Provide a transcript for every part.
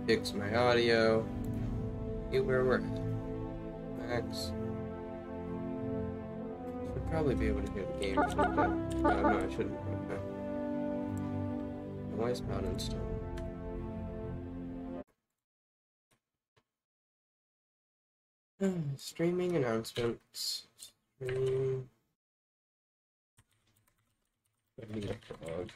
Fix my audio. See where we're at. Max. Should probably be able to hear the game, shouldn't I? No, I shouldn't. Okay. Why is not installed? Streaming announcements. Stream. Fighting a frog.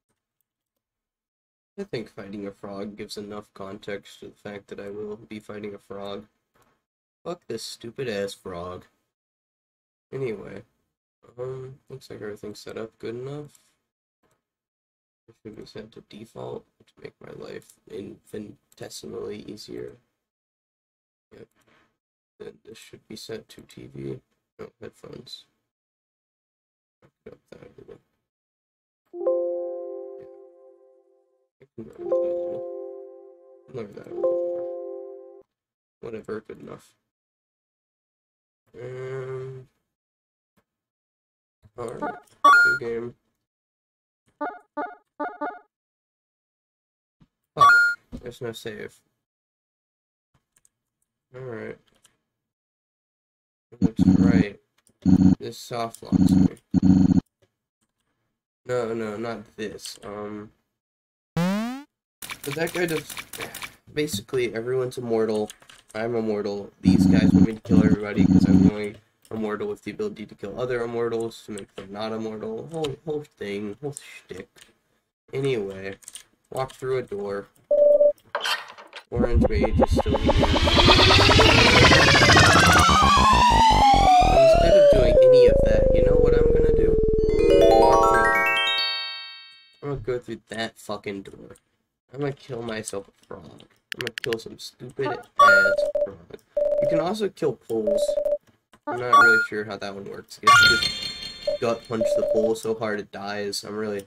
I think fighting a frog gives enough context to the fact that I will be fighting a frog. Fuck this stupid ass frog. Anyway, looks like everything's set up good enough. It should be set to default to make my life infinitesimally easier. Yep. Then this should be set to TV. No, headphones. Put up that a little. I can lower that a little more. Whatever, good enough. Alright, new game. Fuck, there's no save. Alright. Looks right. This soft locks me. No, not this. But that guy does. Basically, everyone's immortal. I'm immortal. These guys want me to kill everybody because I'm the only immortal with the ability to kill other immortals to make them not immortal. Whole thing, whole shtick. Anyway, walk through a door. Orange Mage is still here. Instead of doing any of that, you know what I'm gonna do? Walk through that. I'm gonna go through that fucking door. I'm gonna kill myself a frog. I'm gonna kill some stupid ass frog. You can also kill poles. I'm not really sure how that one works. You have to just gut punch the pole so hard it dies. I'm really...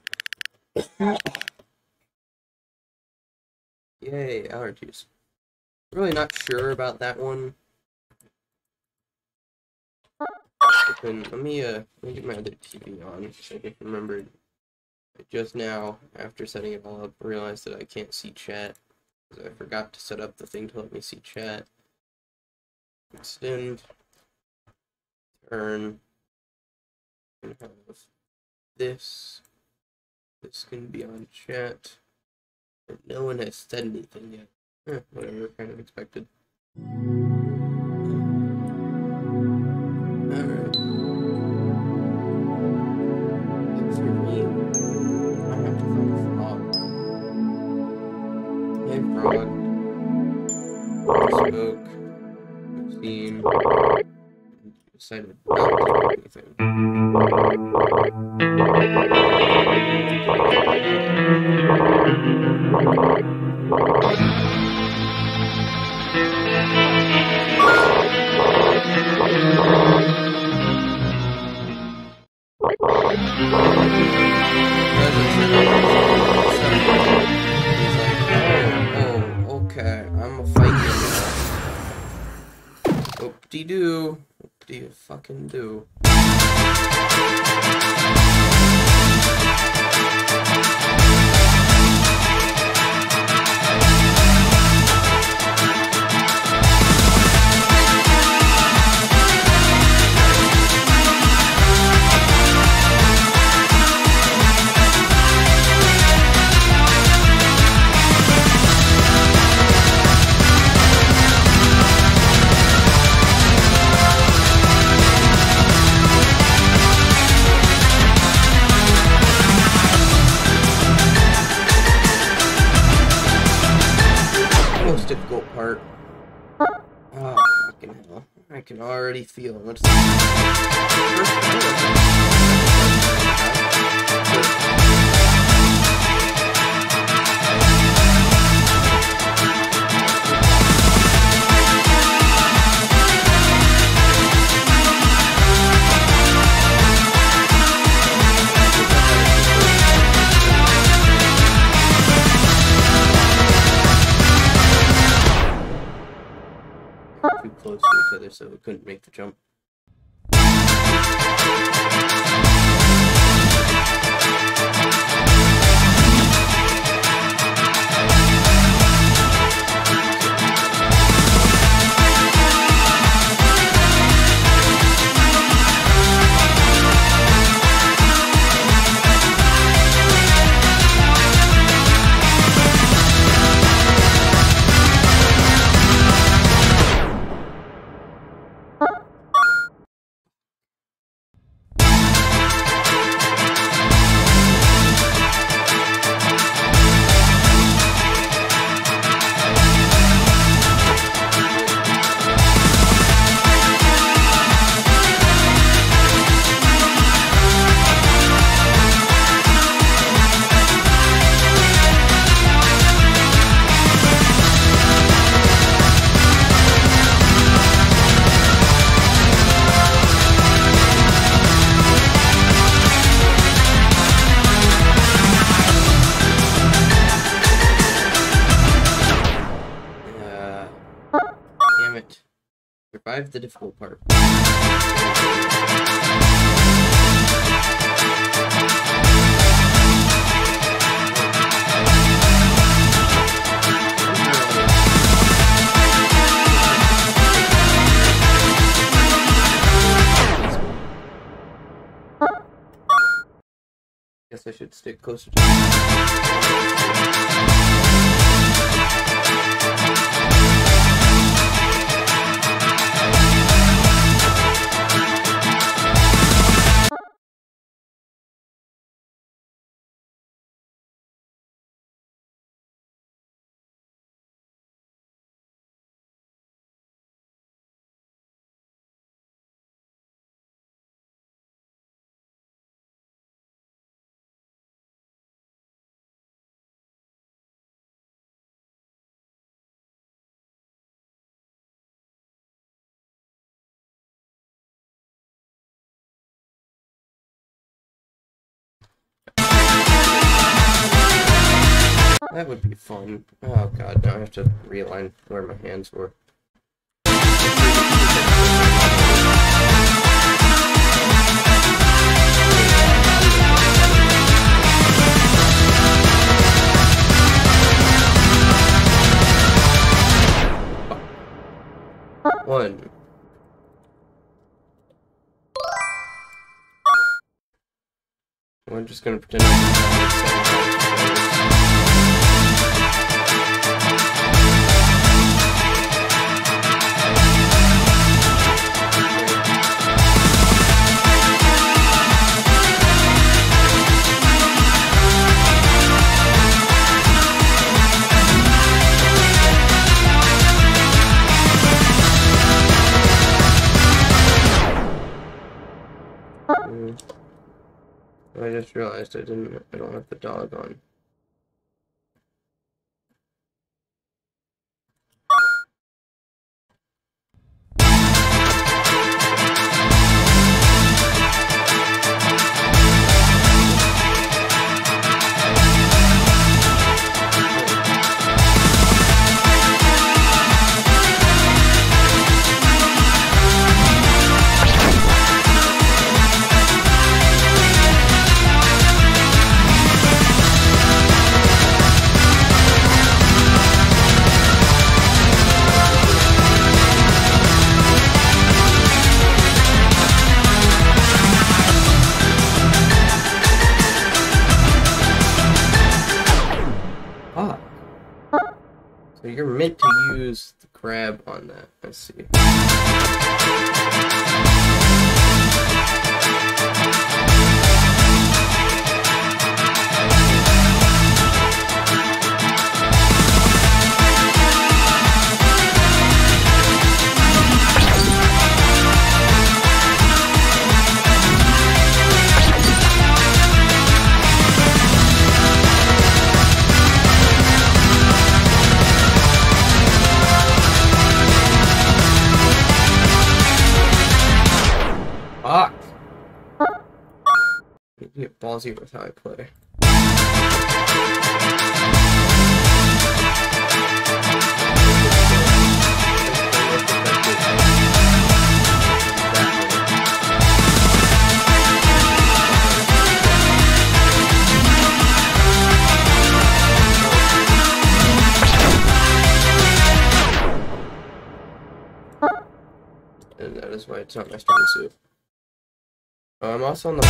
Yay, allergies. Really not sure about that one. But then let me get my other TV on so I can remember. Just now, after setting it all up, I realized that I can't see chat. Because I forgot to set up the thing to let me see chat. Extend. Turn. And have this. This can be on chat. But no one has said anything yet. Whatever, kind of expected. Alright. For me, I have to find a frog. Hey, frog. Smoke. Steam. Decided not to do anything. Okay, I'm a fighter now. Whoop-de-doo. Whoop-de fucking do. Difficult part. Oh, fucking hell. I can already feel. Let's too close to each other, so we couldn't make the jump. survived the difficult part. Guess I should stick closer to That would be fun. Oh god, now I have to realign where my hands were. One. I'm just gonna pretend I just realized I don't have the dog on. So you're meant to use the grab on that. Let's see. Get ballsy with how I play. And that is why it's not my strong suit. I'm also on the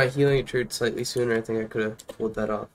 my healing occurred slightly sooner, I think I could have pulled that off.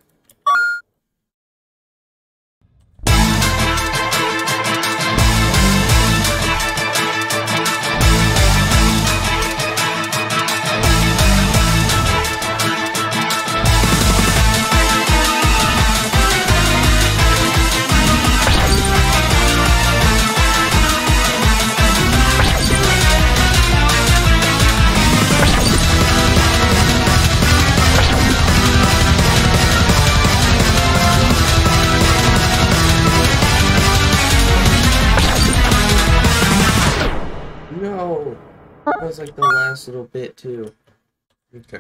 No! That was like the last little bit, too. Okay.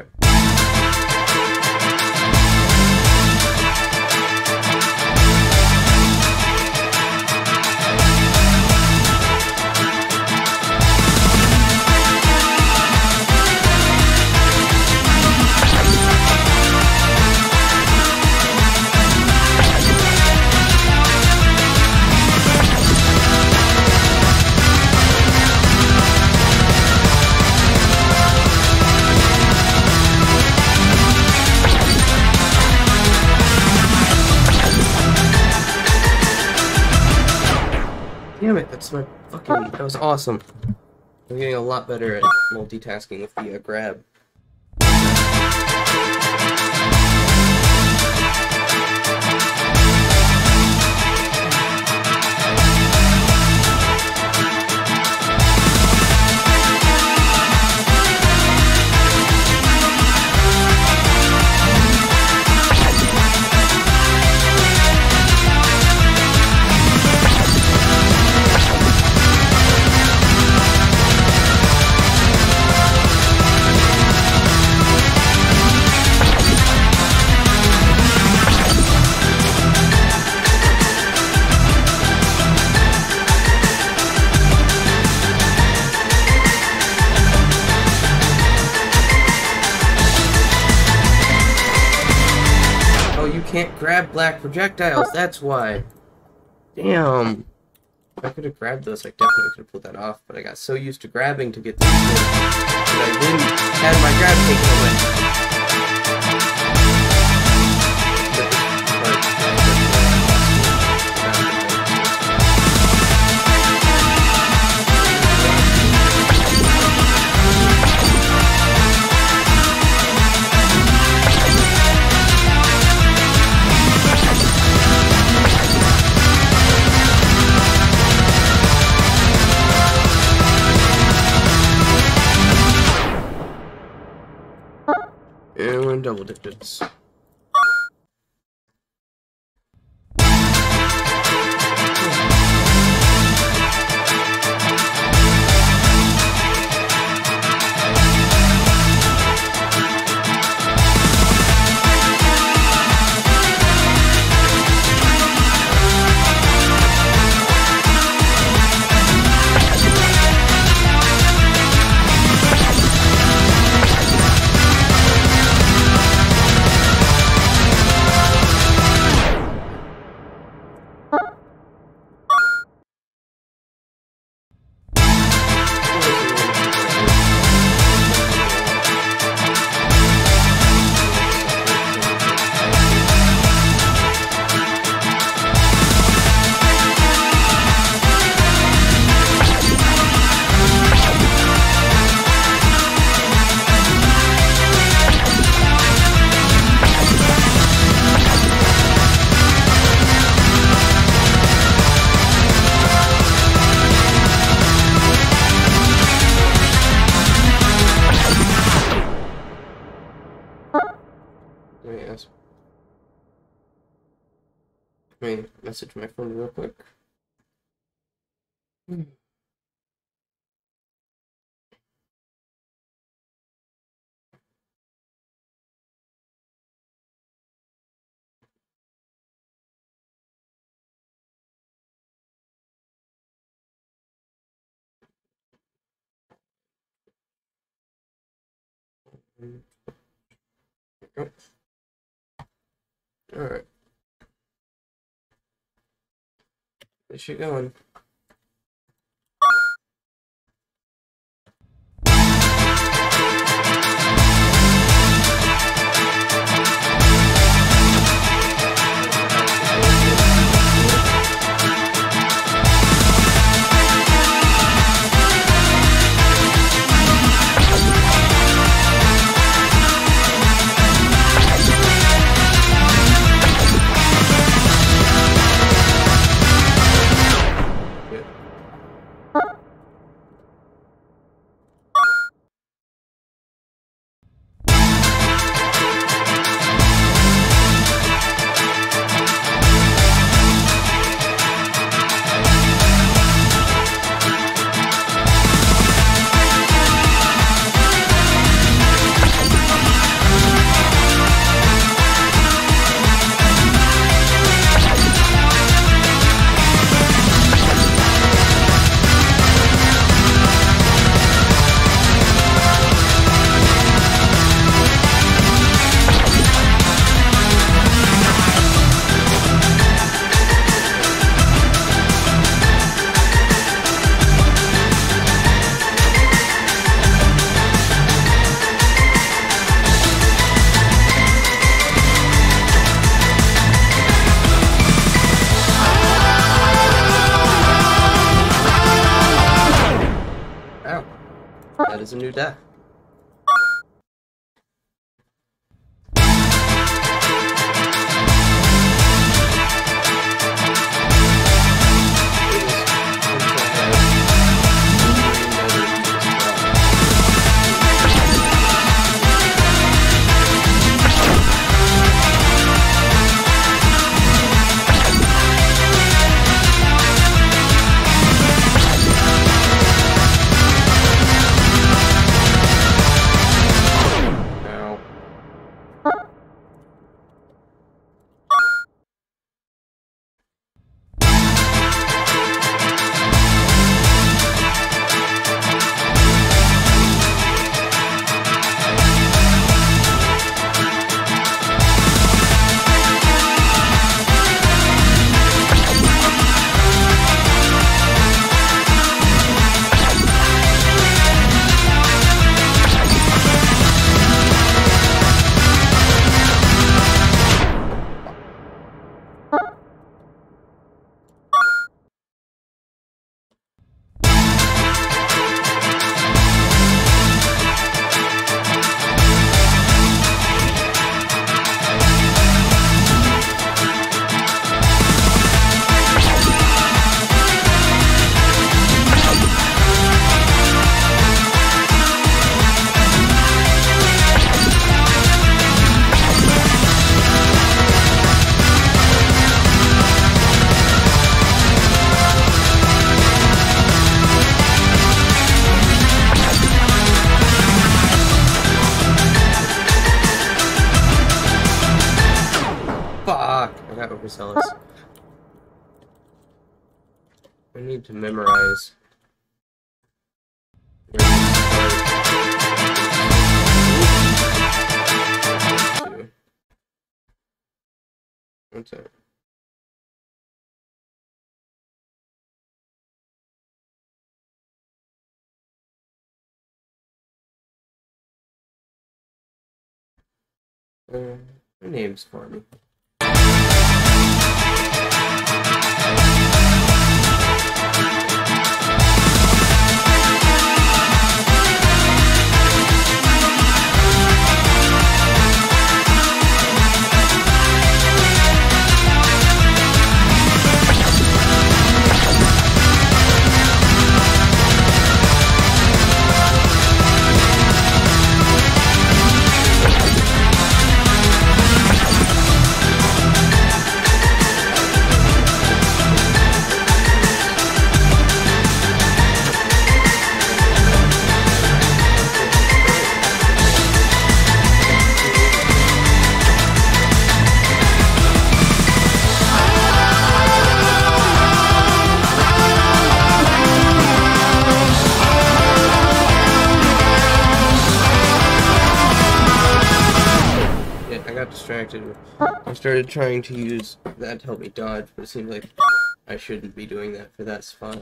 Damn it, that's my fucking... That was awesome. I'm getting a lot better at multitasking with the grab. Can't grab black projectiles, that's why. Damn. If I could have grabbed those, I definitely could have pulled that off, but I got so used to grabbing to get these that I didn't have my grab taken away. And we're in double digits. Let me message my phone real quick. Alright. Where's she going? that is a new death. Fuck! I got overzealous. I need to memorize. What's that? My name's Farmy. Distracted. I started trying to use that to help me dodge, but it seems like I shouldn't be doing that for that spot.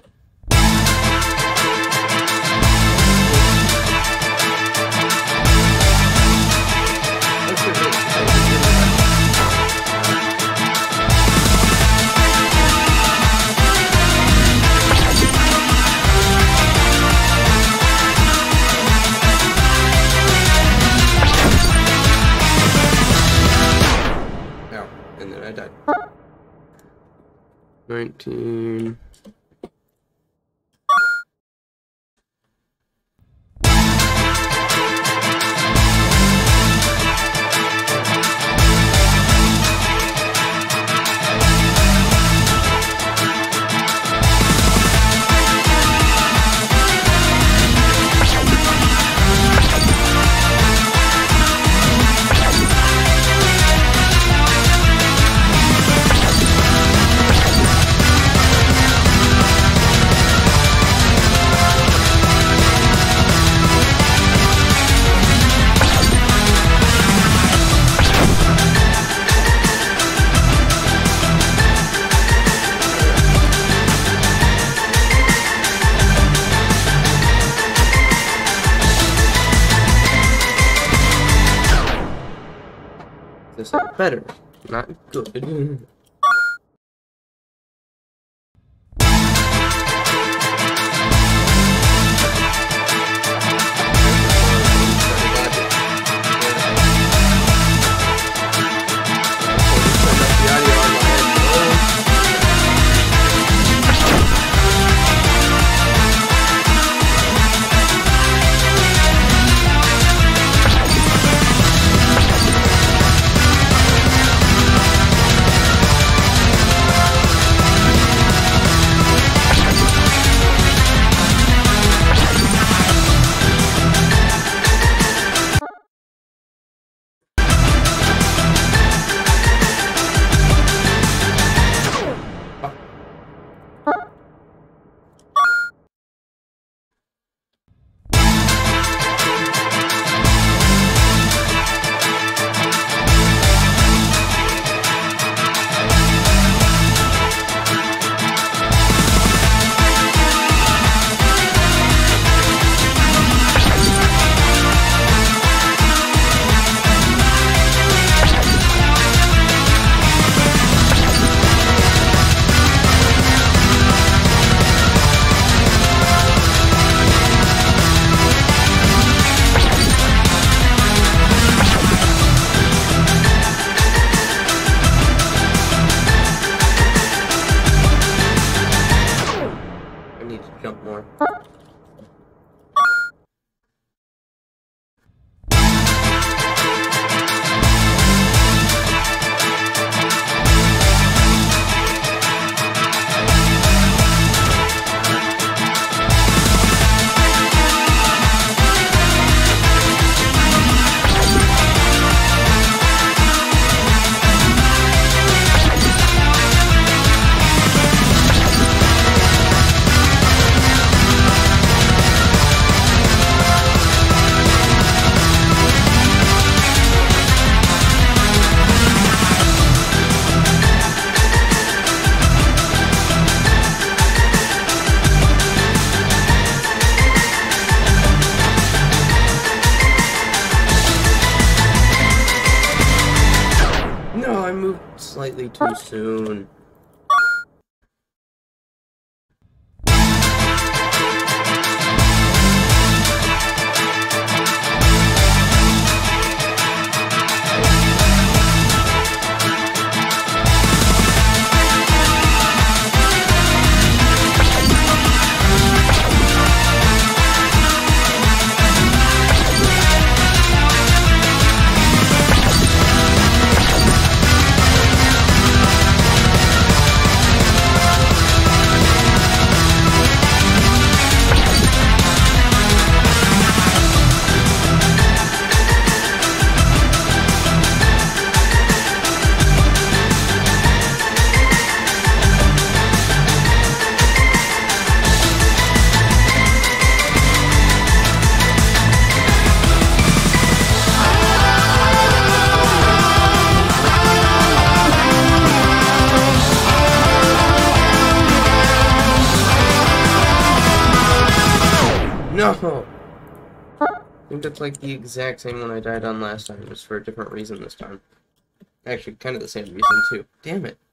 And then I died. 19. This is better, not good. too soon. No! I think that's like the exact same one I died on last time, just for a different reason this time. Actually, kind of the same reason, too. Damn it.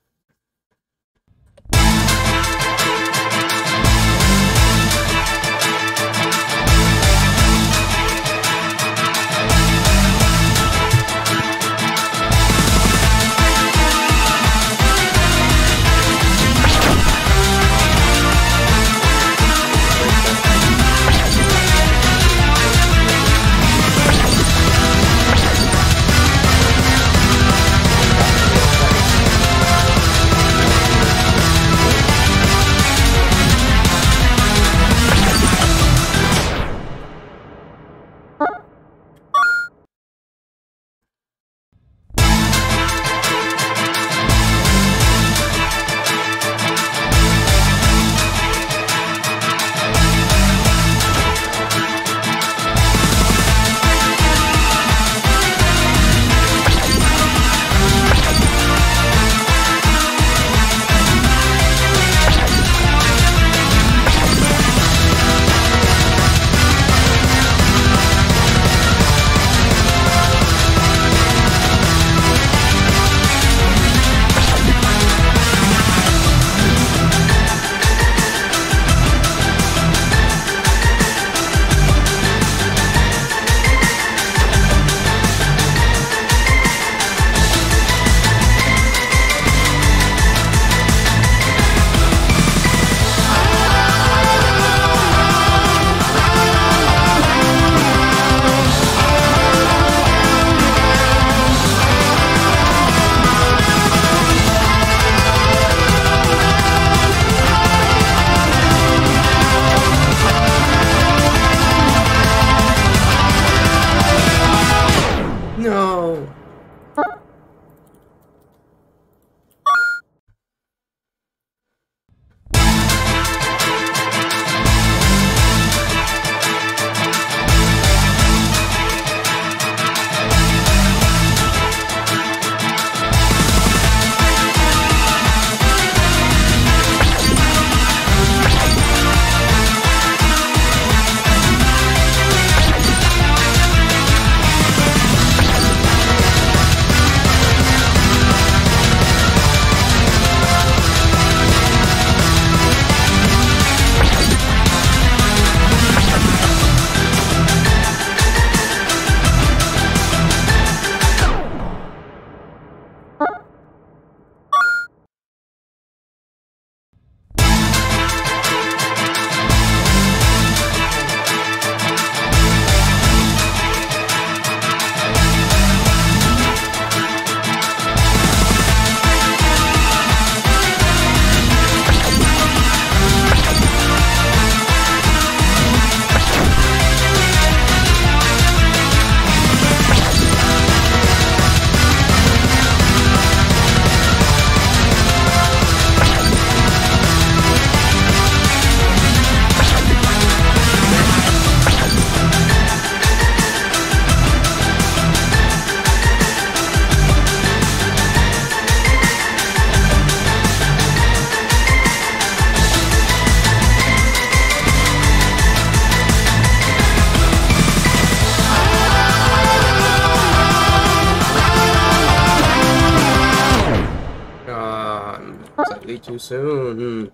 Slightly too soon.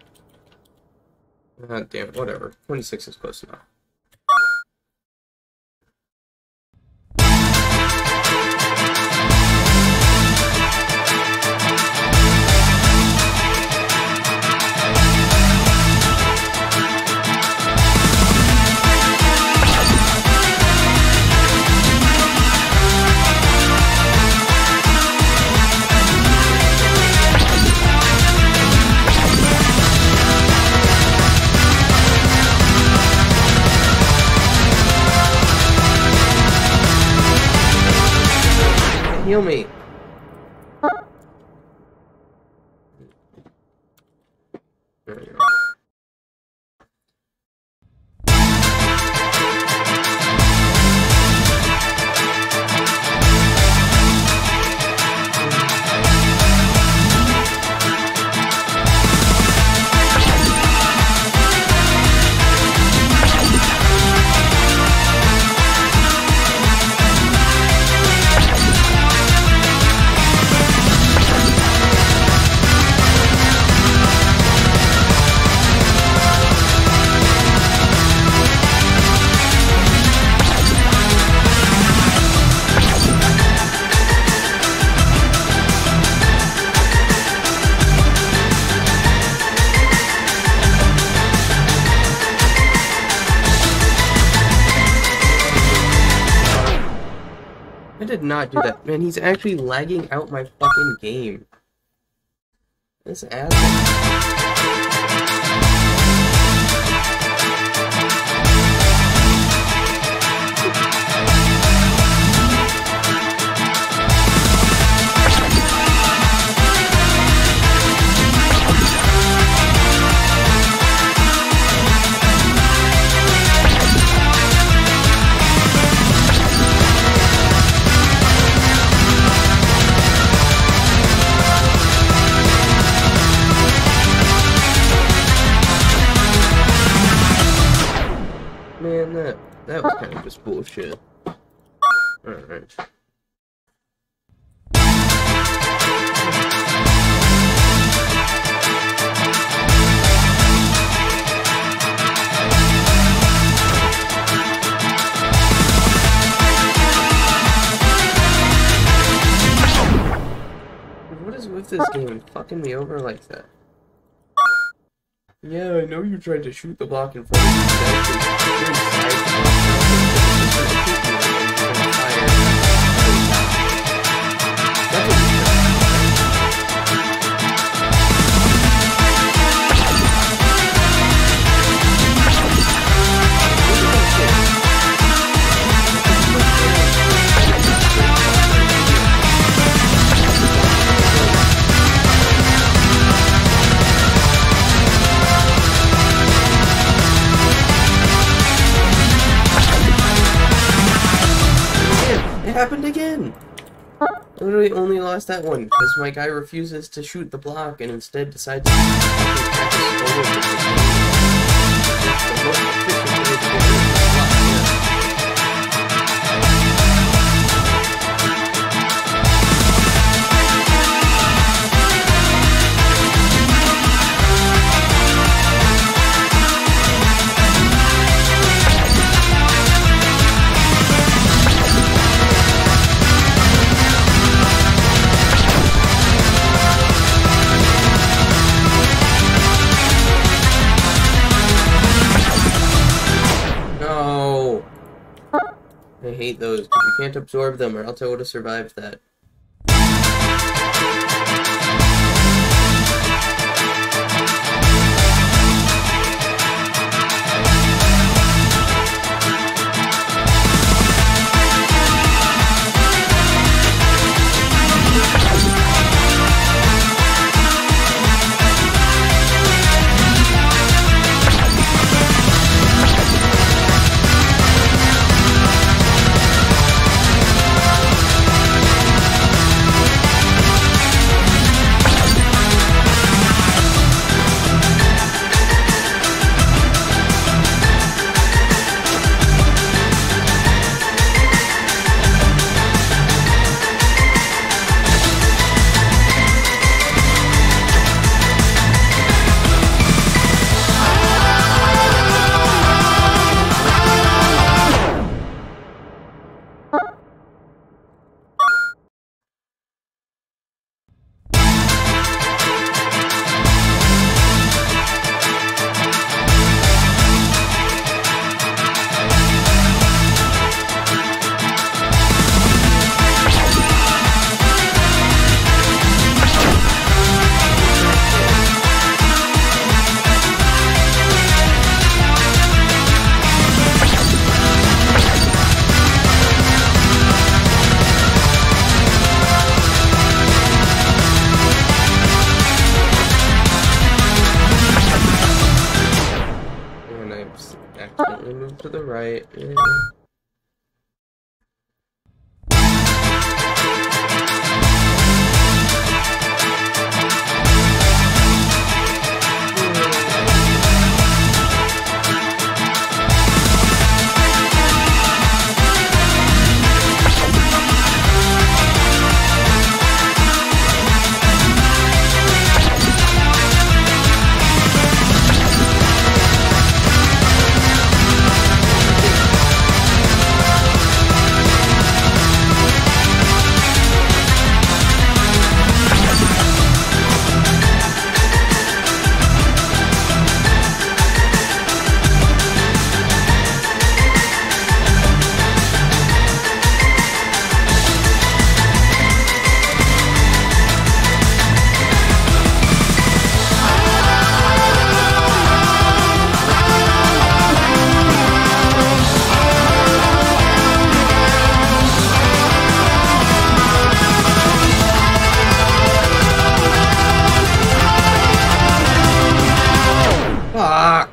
Damn, whatever. 26 is close enough. Heal me. There we go. I did not do that. Man, he's actually lagging out my fucking game. This asshole. Man, that was kind of just bullshit. Alright. What is with this game fucking me over like that? Yeah, I know you tried to shoot the block in front of you. You're inside the block. That's what you It happened again! Literally only lost that one because my guy refuses to shoot the block and instead decides to practice forward with the game. That's the most efficient way to get rid of the block, yeah. I hate those, because you can't absorb them, or else I would have survived that. Slightly move to the right. Yeah. Fuck!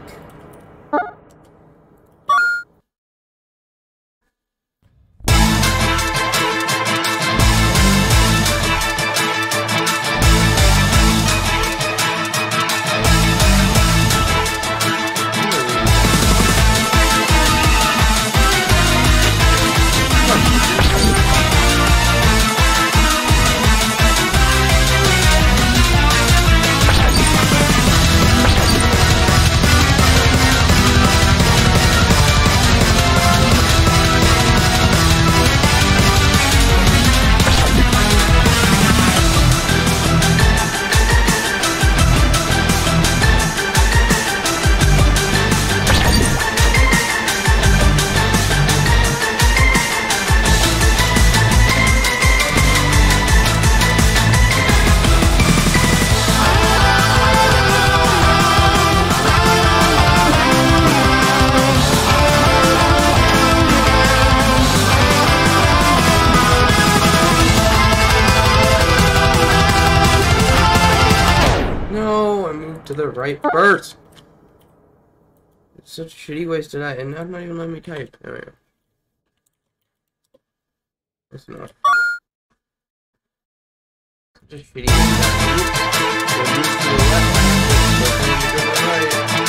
No, I moved to the right first. It's such a shitty waste of that, and now not even letting me type. There we go. That's enough. Such a shitty waste of that. Oops. Move to the left. Go to the right.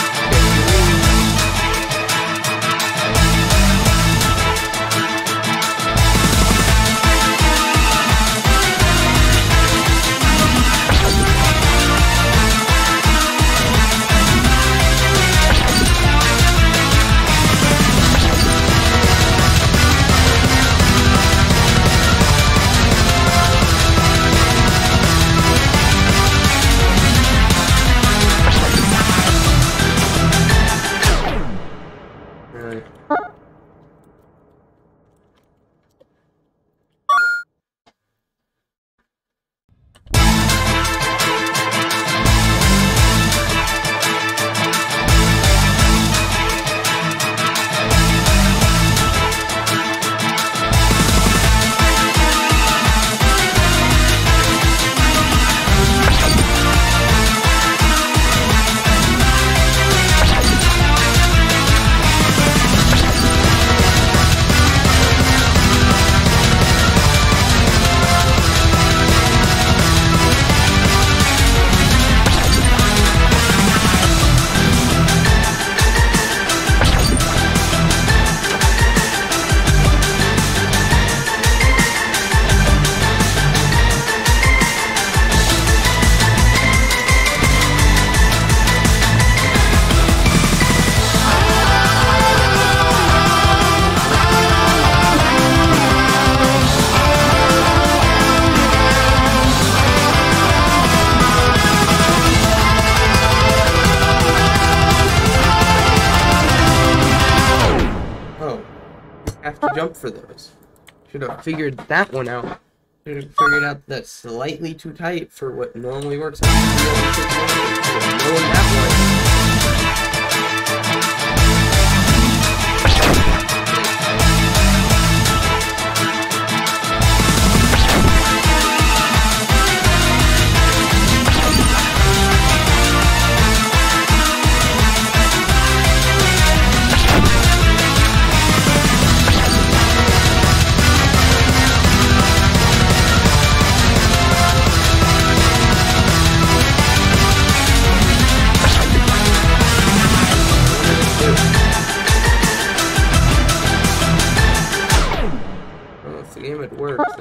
Have to jump for those. Should have figured that one out. Should have figured out that's slightly too tight for what normally works. Should have known that one.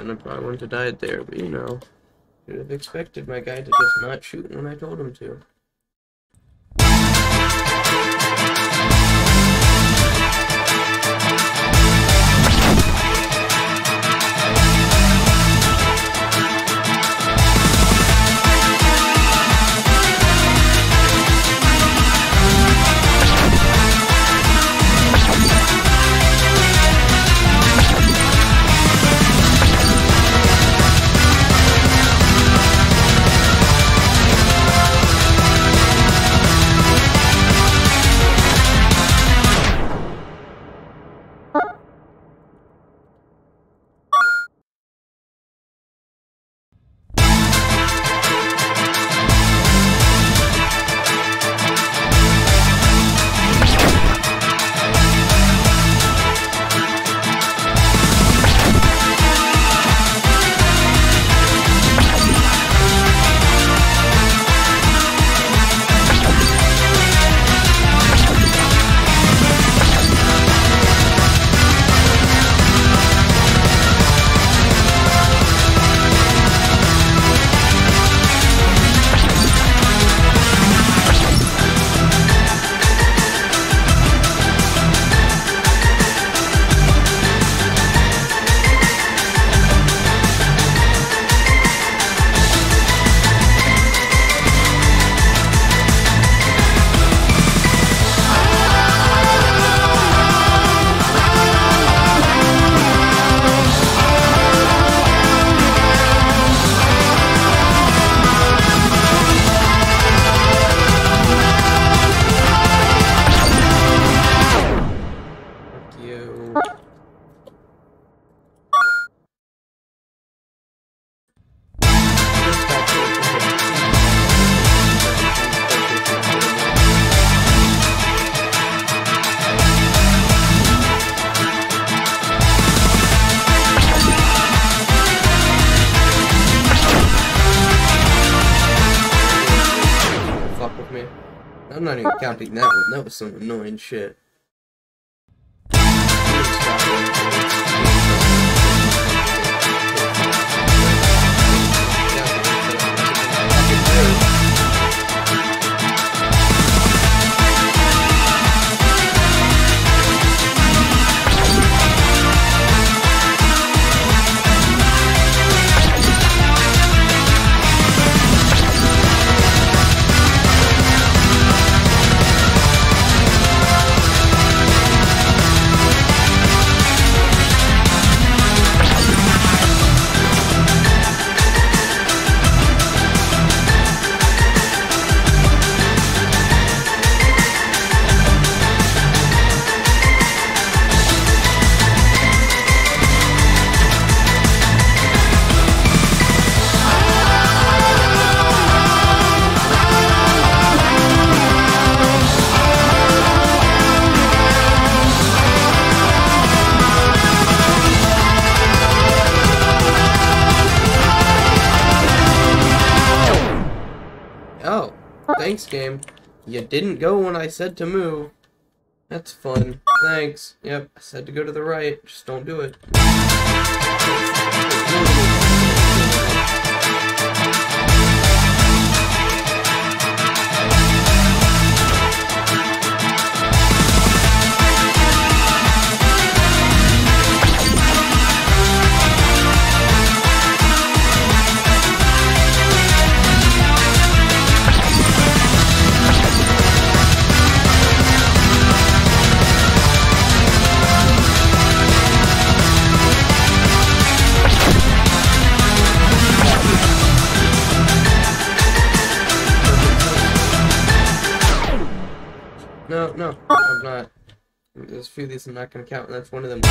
then I probably wouldn't have died there, but you know, should have expected my guy to just not shoot when I told him to. I'm not even counting that one. That was some annoying shit. Oh, thanks, game. You didn't go when I said to move. That's fun. Thanks. Yep, I said to go to the right. Just don't do it. No, I'm not. There's a few of these I'm not going to count, and that's one of them.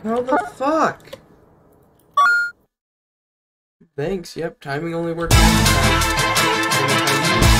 How the fuck? Thanks, yep, timing only works half the time.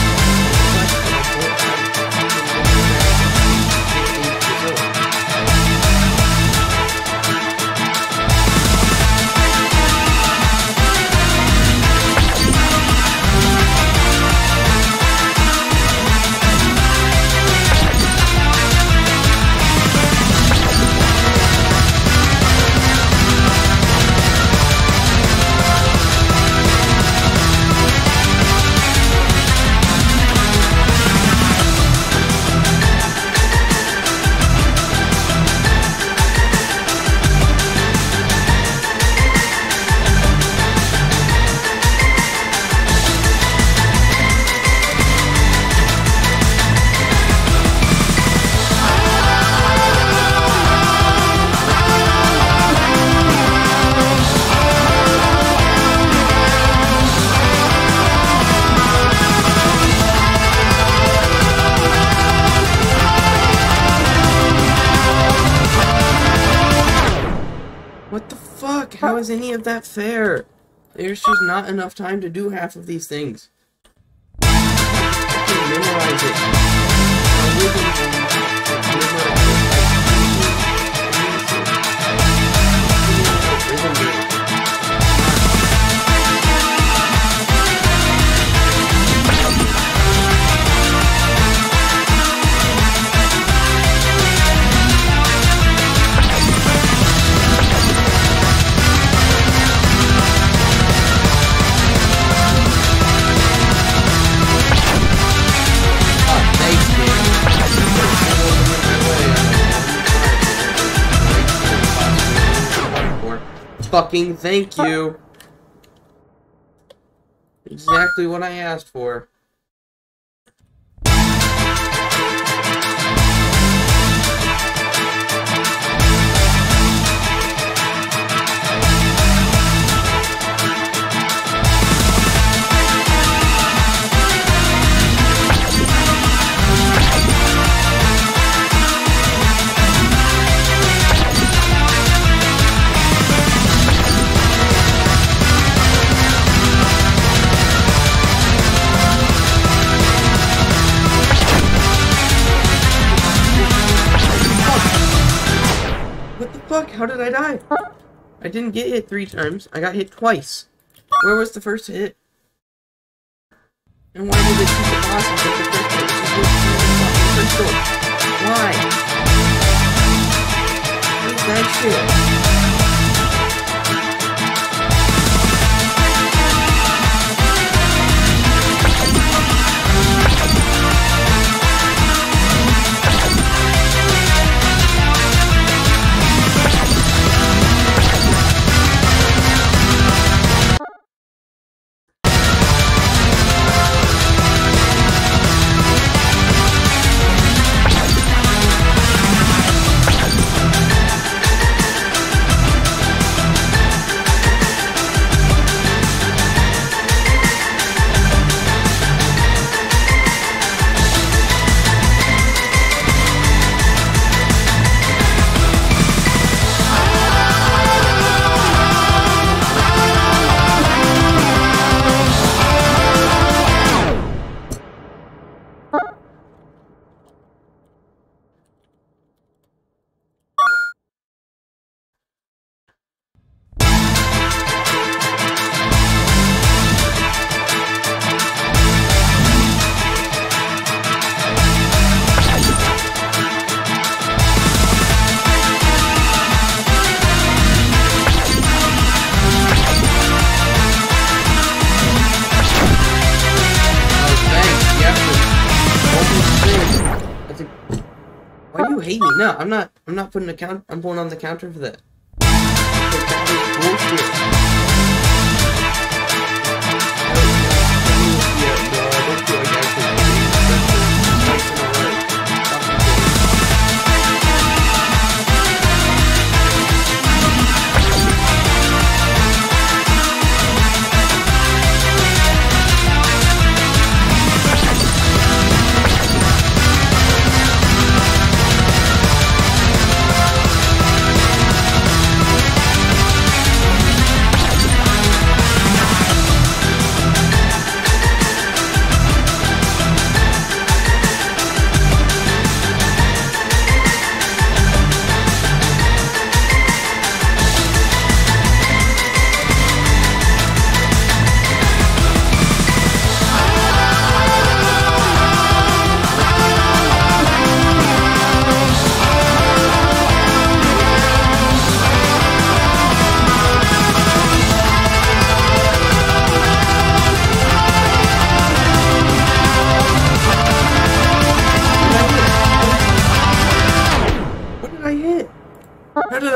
What the fuck? How is any of that fair? There's just not enough time to do half of these things. Memorize it. Fucking thank you. Exactly what I asked for. How did I die? I didn't get hit 3 times. I got hit twice. Where was the first hit? And why did it shoot the boss instead of the first one? Why? What is that shit? Why do you hate me? No, I'm not putting a count. I'm pulling on the counter for that. Bullshit.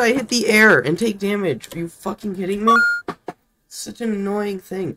I hit the air and take damage. Are you fucking kidding me? Such an annoying thing.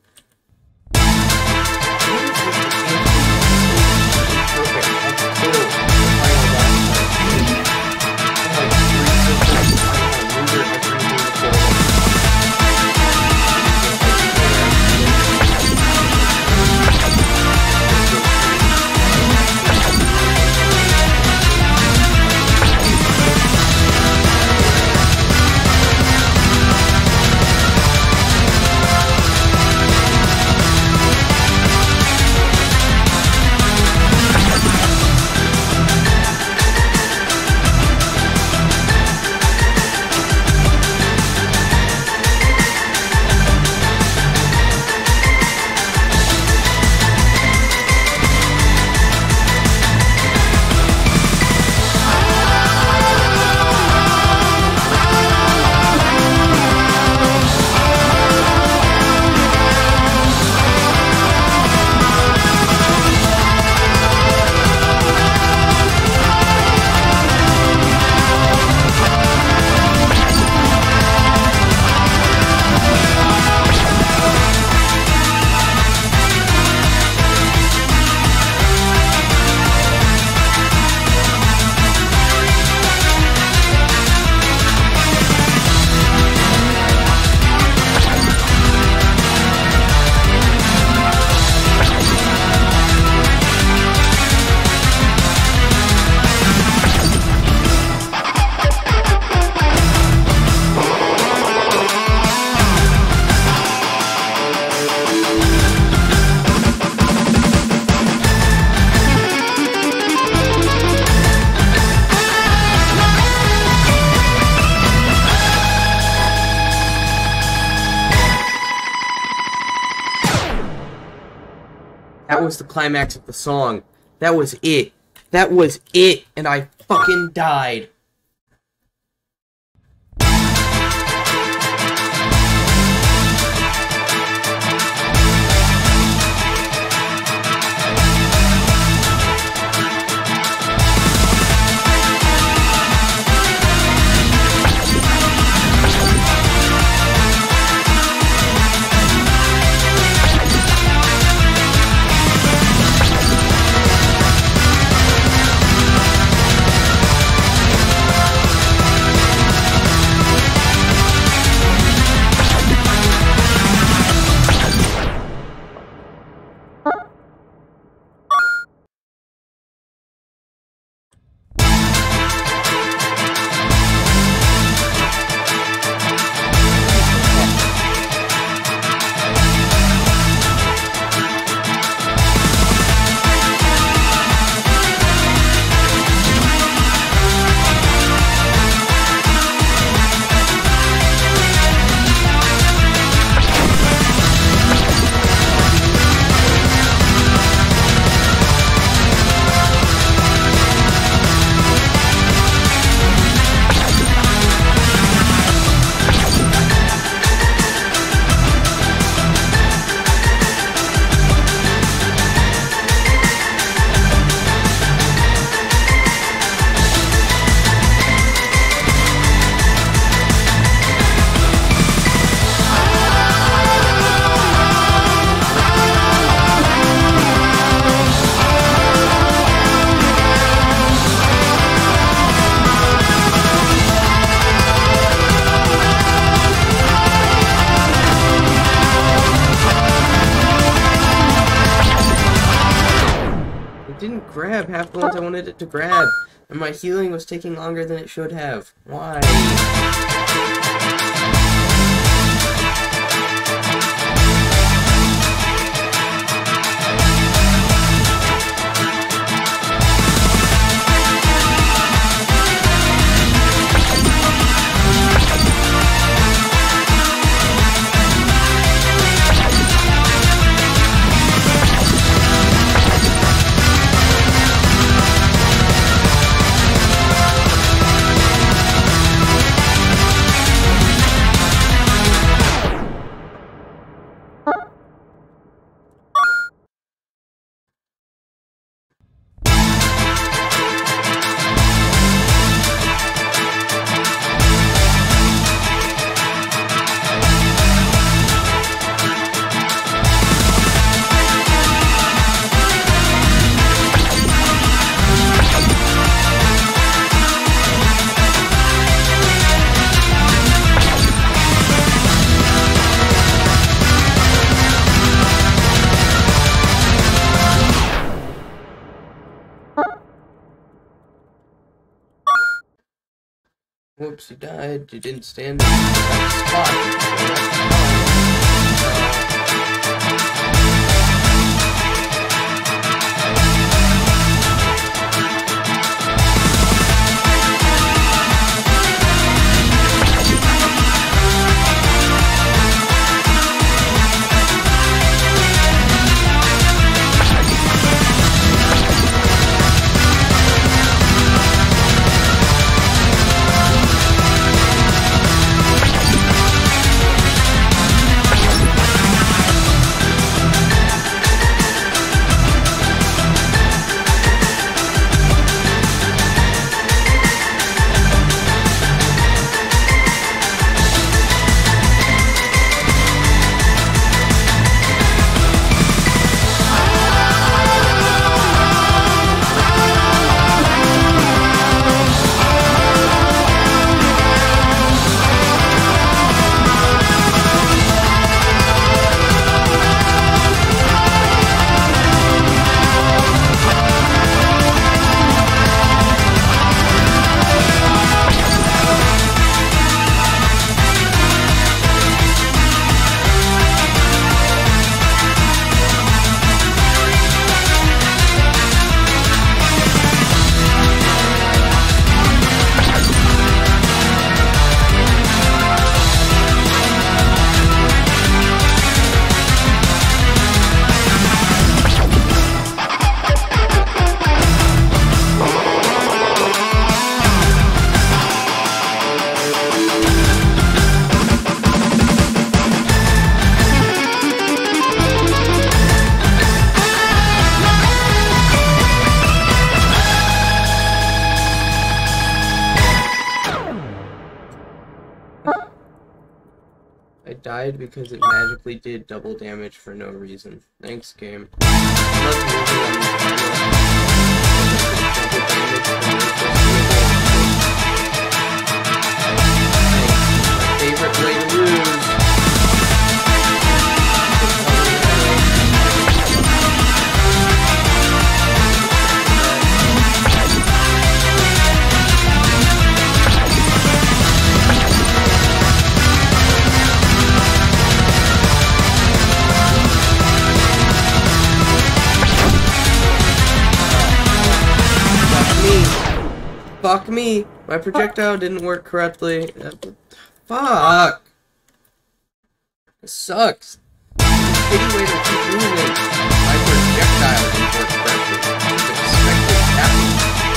That was the climax of the song. That was it. That was it, and I fucking died. Didn't grab half the ones I wanted it to grab, and my healing was taking longer than it should have. Why? Oops, you died. You didn't stand in that spot. I died because it magically did double damage for no reason. Thanks, game. Favorite way to lose. Fuck me! My projectile didn't work correctly. Fuck! This sucks. Shitty way to keep doing it. My projectile didn't work correctly. It's expected to happen.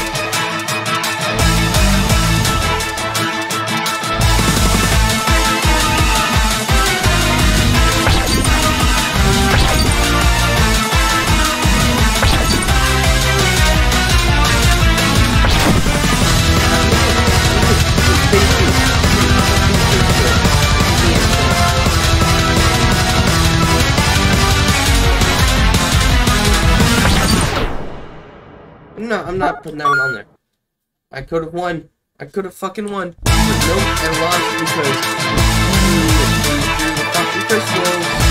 No, I'm not putting that one on there. I could have won. I could have fucking won. But nope, I lost because we drew the fucking crystals.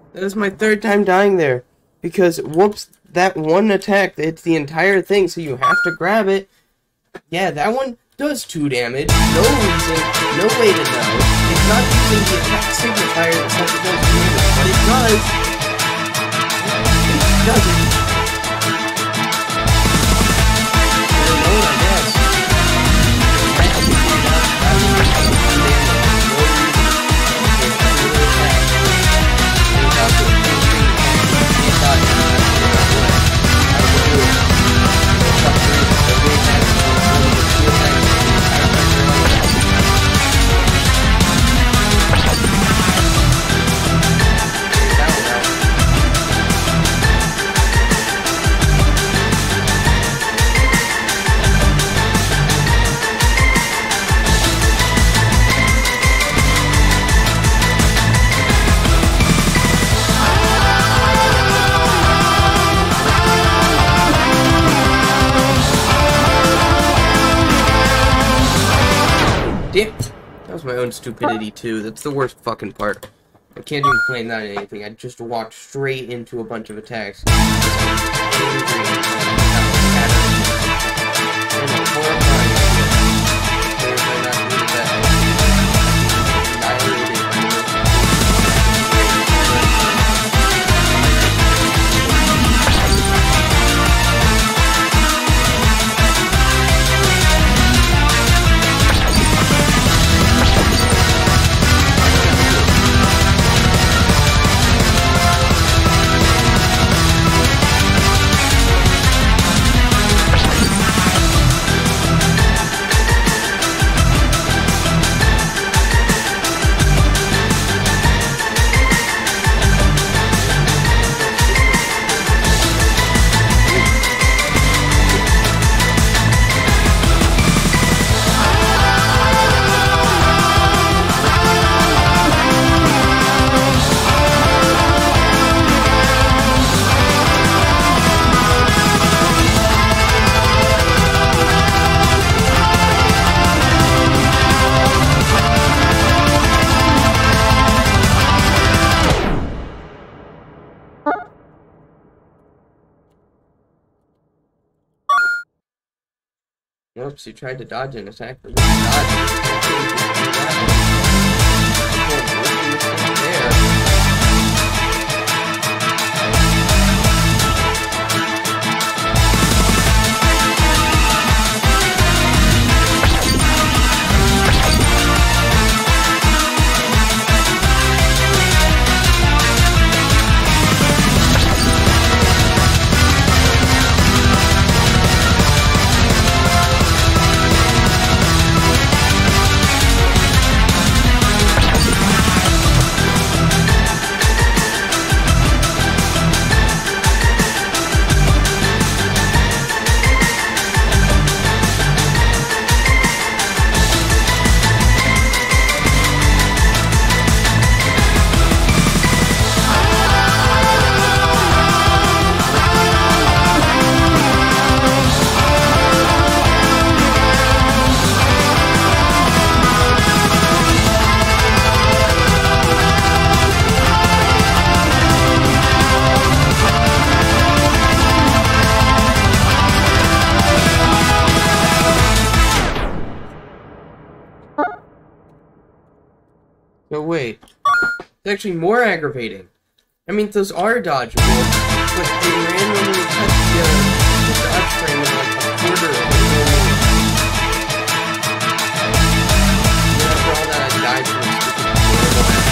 That is my third time dying there. Because, whoops, that one attack, it's the entire thing, so you have to grab it. Yeah, that one does 2 damage. No reason, no way to know. It's not using the attack signifier that says it does 2 damage, but it does. It doesn't. I don't know, I guess. Damn, that was my own stupidity too. That's the worst fucking part. I can't even blame that on anything. I just walked straight into a bunch of attacks. Whoops, you tried to dodge an attack, but you dodged. No, wait. It's actually more aggravating. I mean, those are dodgeable, but they randomly touch the dodge frame in like a quarter of the normal. You know, for all that I died from stupid horrible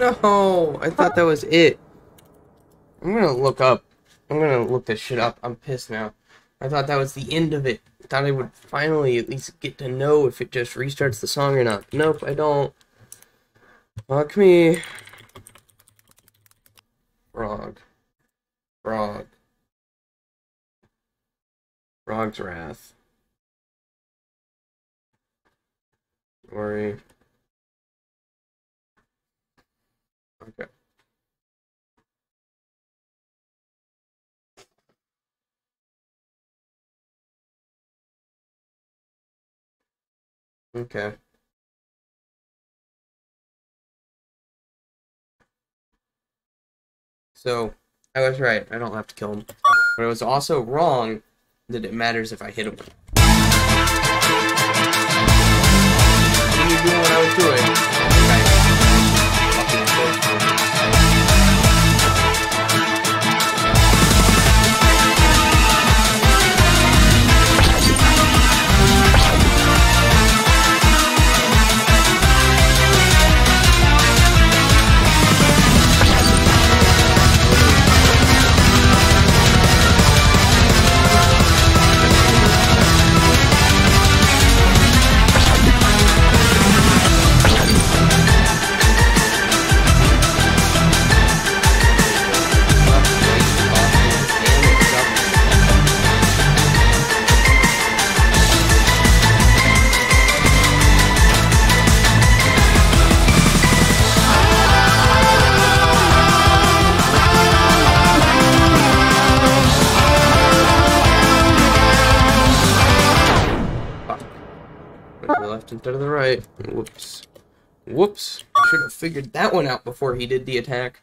No, I thought that was it. I'm gonna look this shit up. I'm pissed now. I thought that was the end of it. I thought I would finally at least get to know if it just restarts the song or not. Nope, I don't. Fuck me. Frog. Frog. Frog's Wrath. Worry. Okay. Okay. So, I was right. I don't have to kill him. But it was also wrong that it matters if I hit him. Continue doing what I was doing. Fucking close to him. Instead of the right. Whoops. Whoops. Should have figured that one out before he did the attack.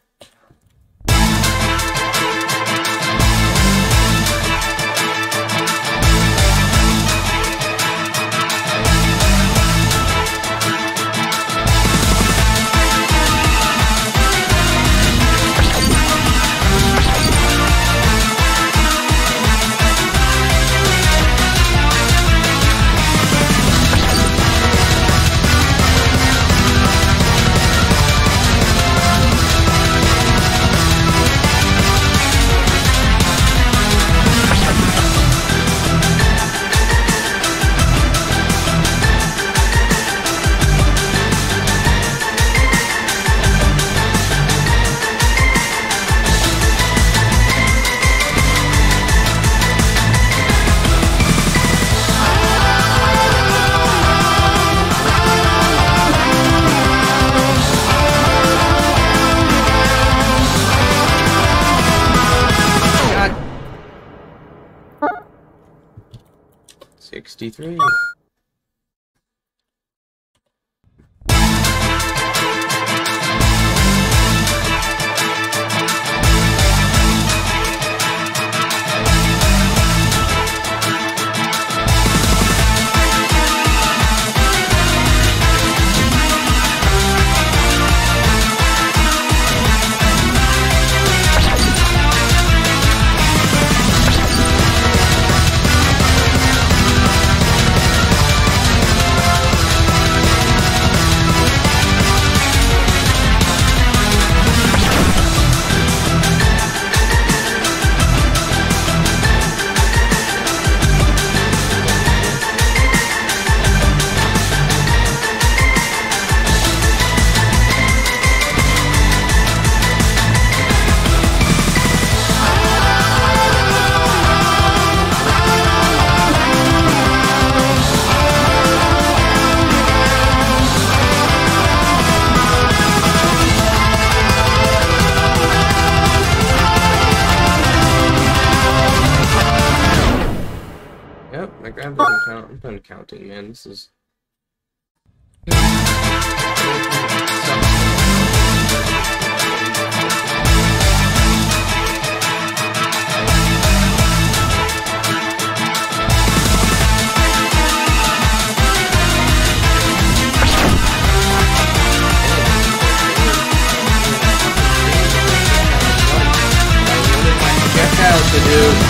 God. 63. Yep, my grab doesn't count. I'm done counting, man. This is... to do.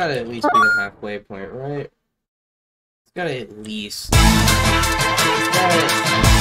gotta at least be the halfway point, right? It's gotta at least. It's gotta...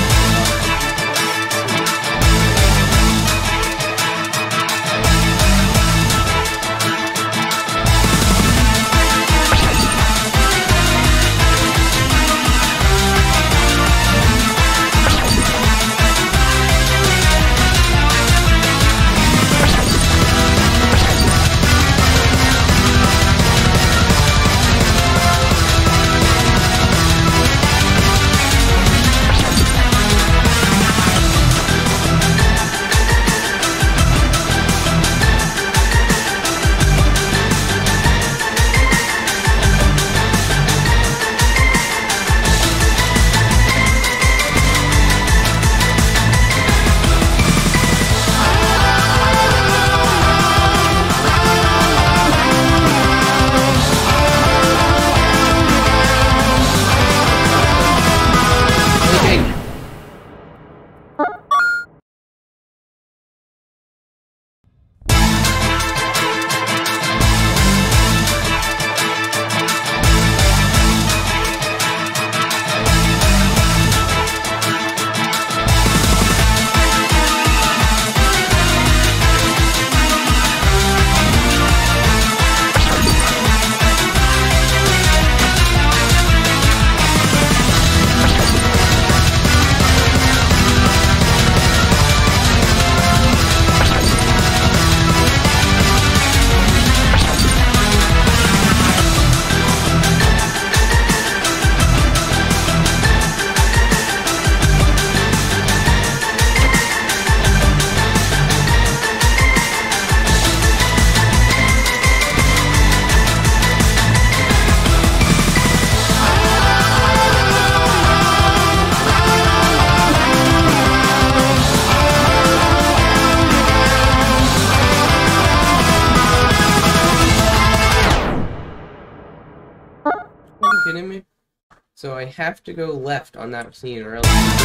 Kidding me? So I have to go left on that scene, or else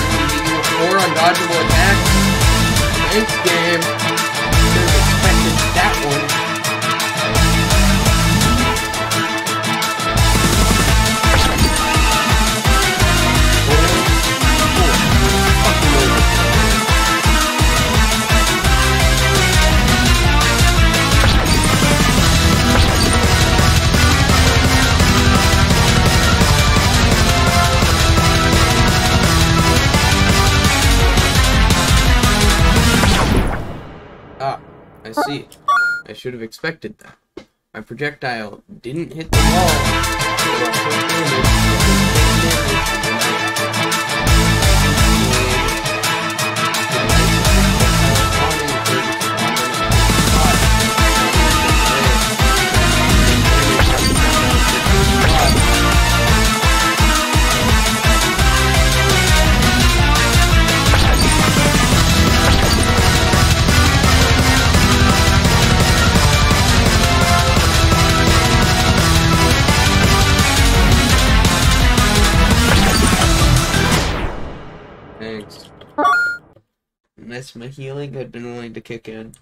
I'm going to 4 undodgeable attacks. Thanks, game. Should have expected that one. I see. I should have expected that. My projectile didn't hit the wall, so I Thanks. Unless my healing had been willing to kick in.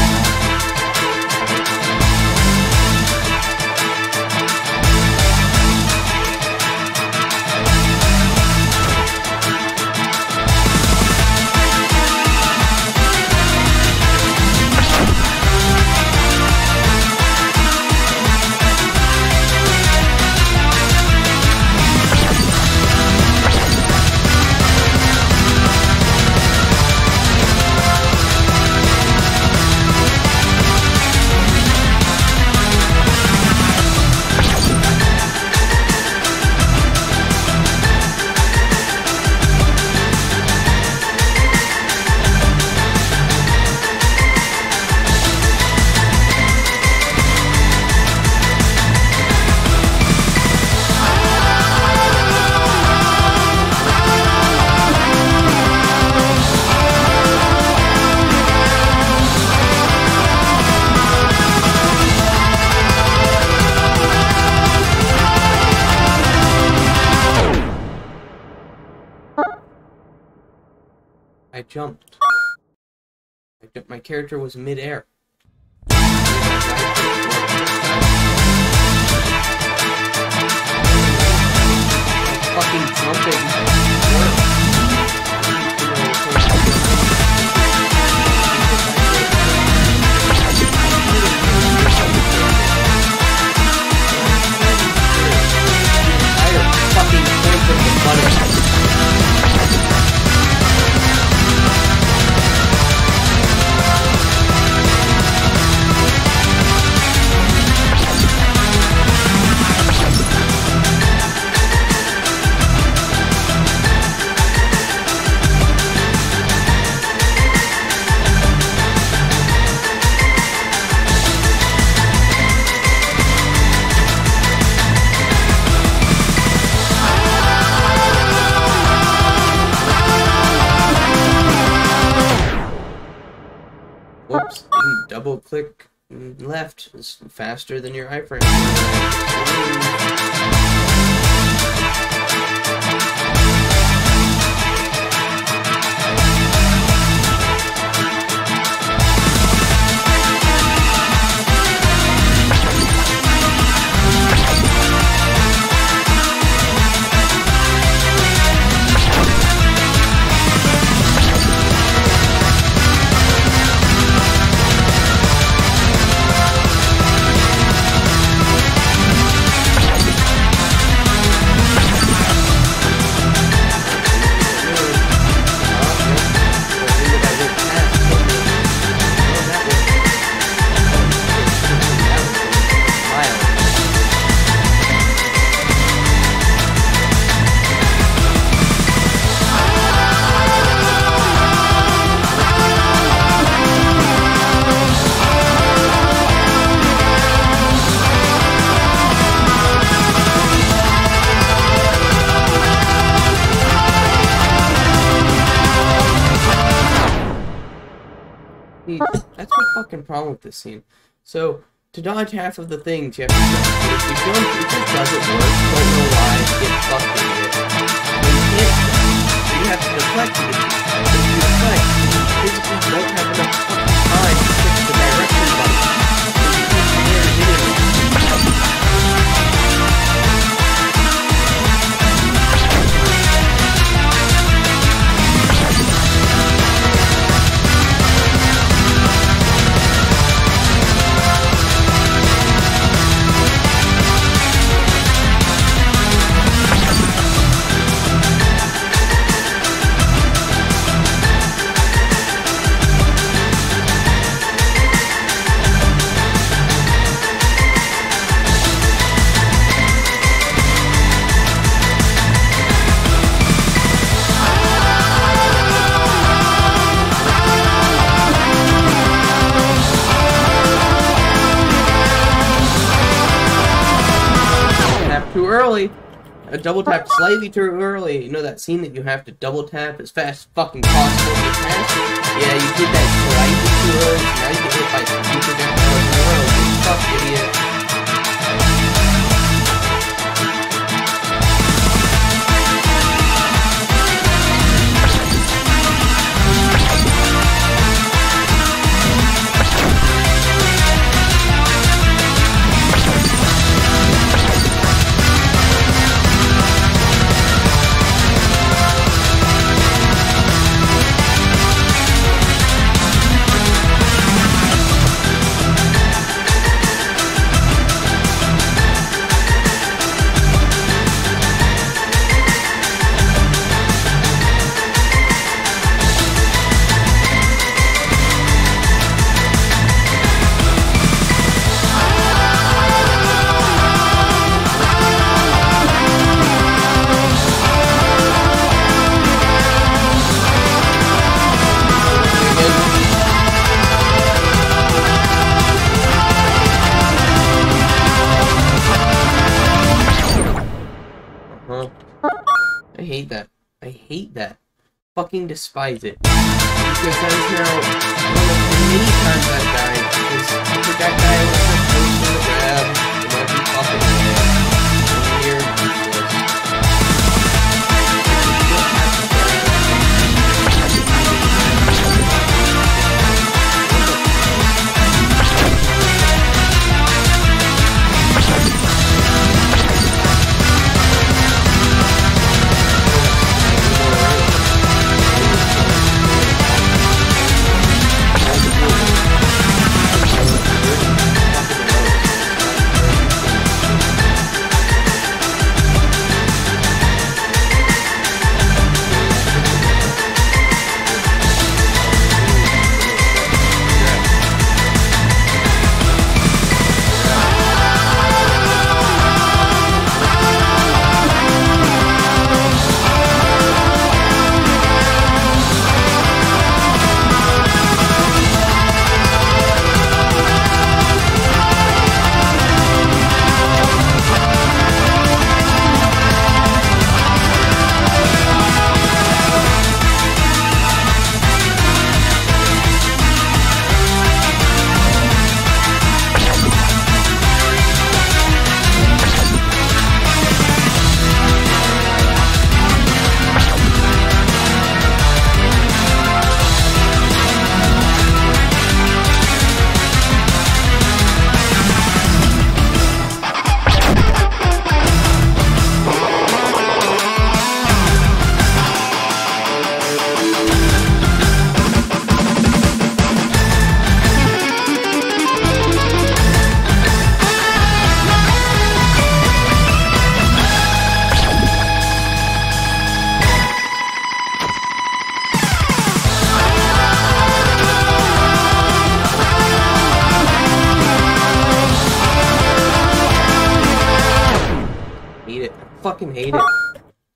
I jumped. My character was mid-air. fucking jumping fucking point of the button. Whoops, didn't double click left. It's faster than your iframe. That's my fucking problem with this scene. So, to dodge half of the things, you have to jump. If you jump, it just doesn't work. Don't know why. Get fucked in it. But you can't jump. So you have to deflect it. If you deflect, you physically don't have enough fucking time to fix the direction button. So you can't forget it anyway. Too early. I double tapped slightly too early. You know that scene that you have to double tap as fast as fucking possible to pass? Yeah, you did that slightly too early, so now you get hit by two projectiles in a row. You fuck idiot. I hate that. I hate that. Fucking despise it. Because that is now one of the many times I've died. Because that guy was supposed to grab and every fucking way. And you're useless. fucking hate it. I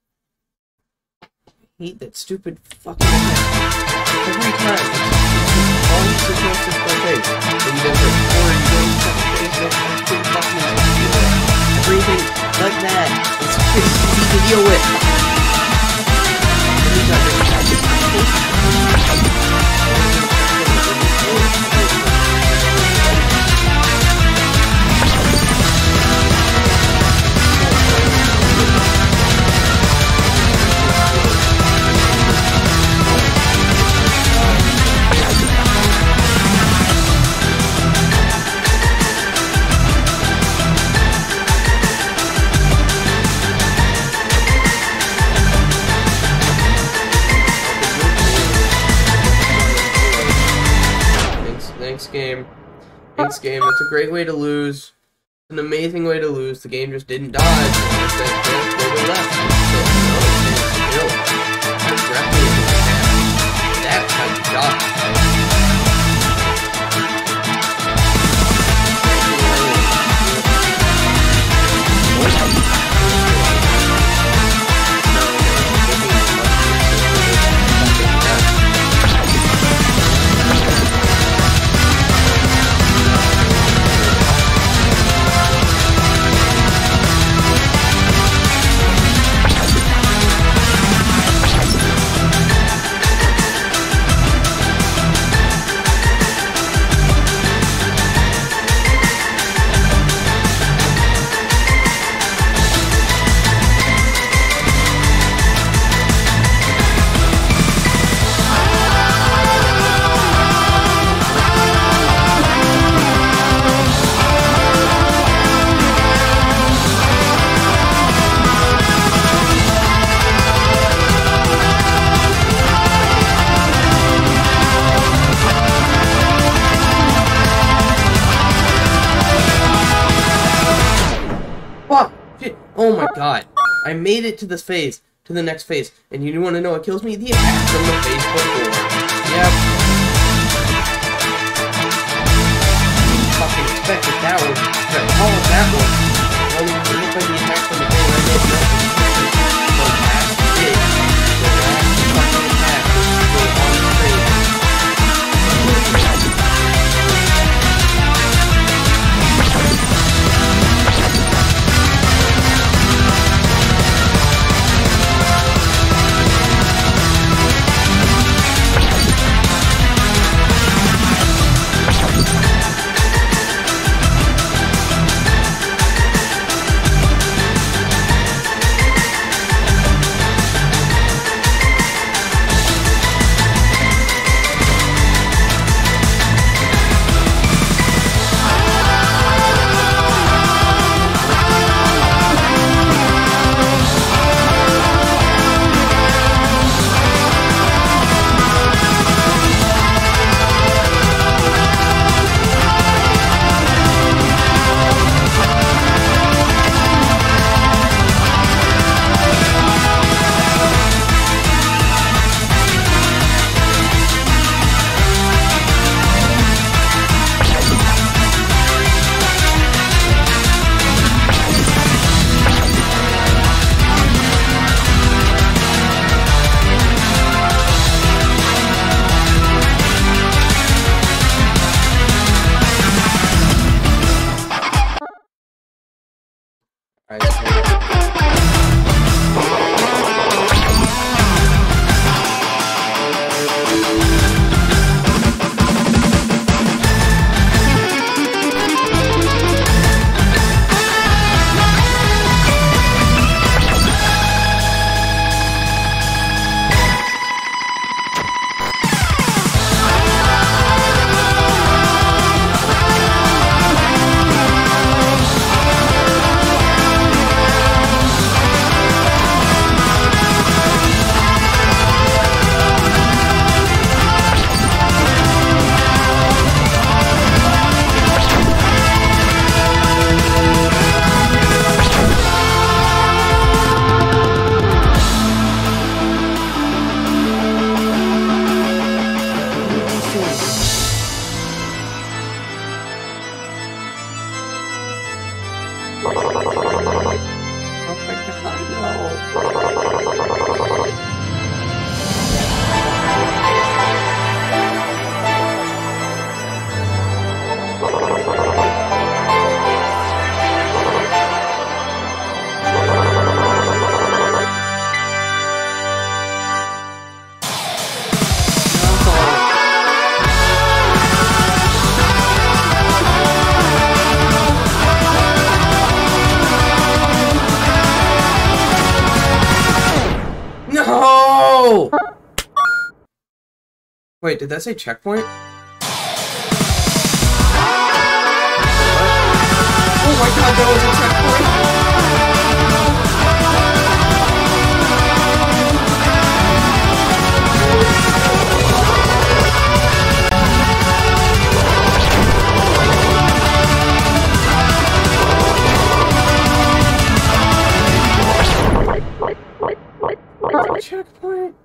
hate that stupid fucking attack. Every time. It's always the most difficult thing. And you guys are poor, you don't fucking face it, that's fucking everything like that. It's easy to deal with. Every time. Thanks, game. It's a great way to lose. An amazing way to lose. The game just didn't die. So I said, yeah, go to left. That's how you die. Fuck! Shit! Oh my god. I made it to this phase. To the next phase. And you want to know what kills me? The attack from the phase before. Yep. You fucking expected that one. All of that one. Well, you look like the attack from the phase I did nothing. The last hit. The last fucking attack was on the screen. No! Wait, did that say checkpoint? What? Oh my god, that was a checkpoint! Checkpoint.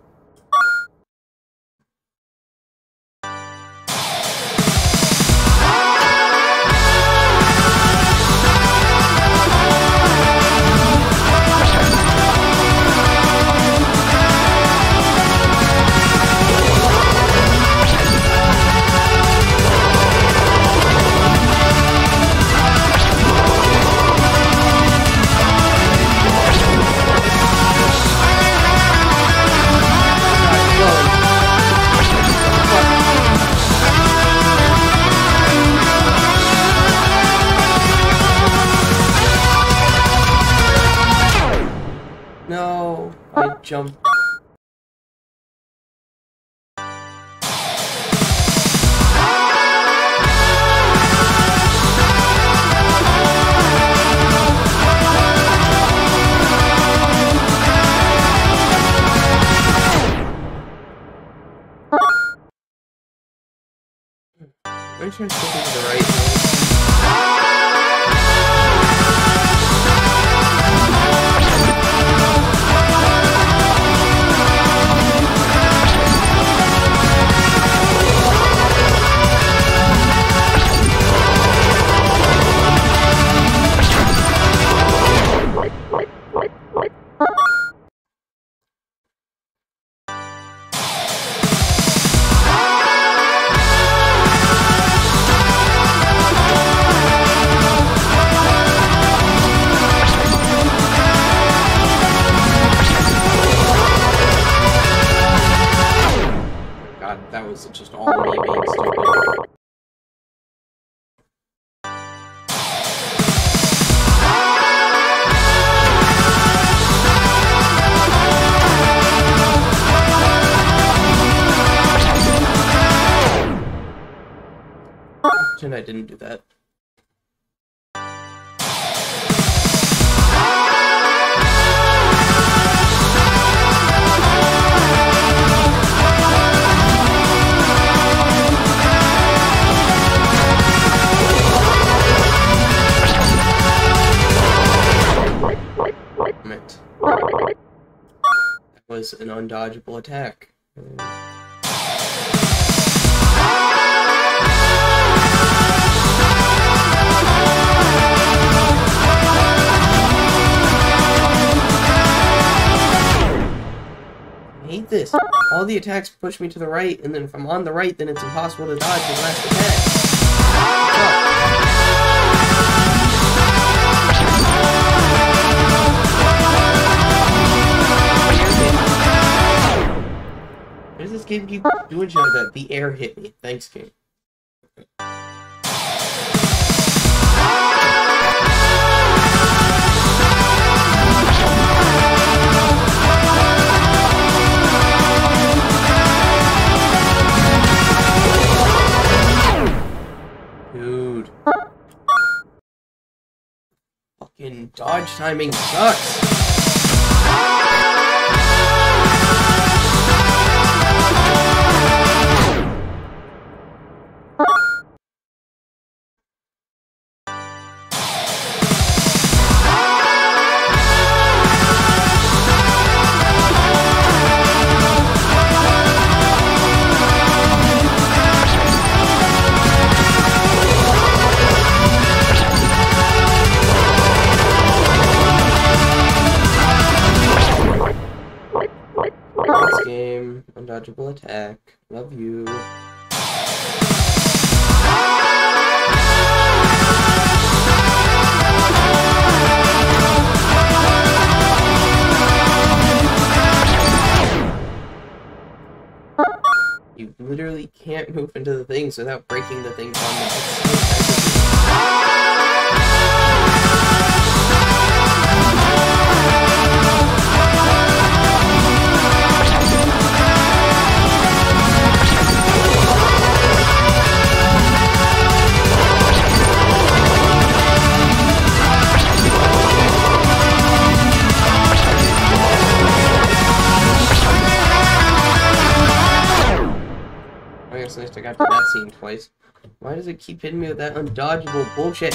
No, I jumped. I'm trying to go to the right. That was just all me being stupid. Pretend I didn't do that. That was an undodgeable attack. I hate this. All the attacks push me to the right, and then if I'm on the right, then it's impossible to dodge the last attack. Why does this game keep doing shit like that? The air hit me. Thanks, game. Dude. Fucking dodge timing sucks. This game, undodgeable attack. Love you. You literally can't move into the things without breaking the things on them. Christ, I got to that scene twice. Why does it keep hitting me with that undodgeable bullshit?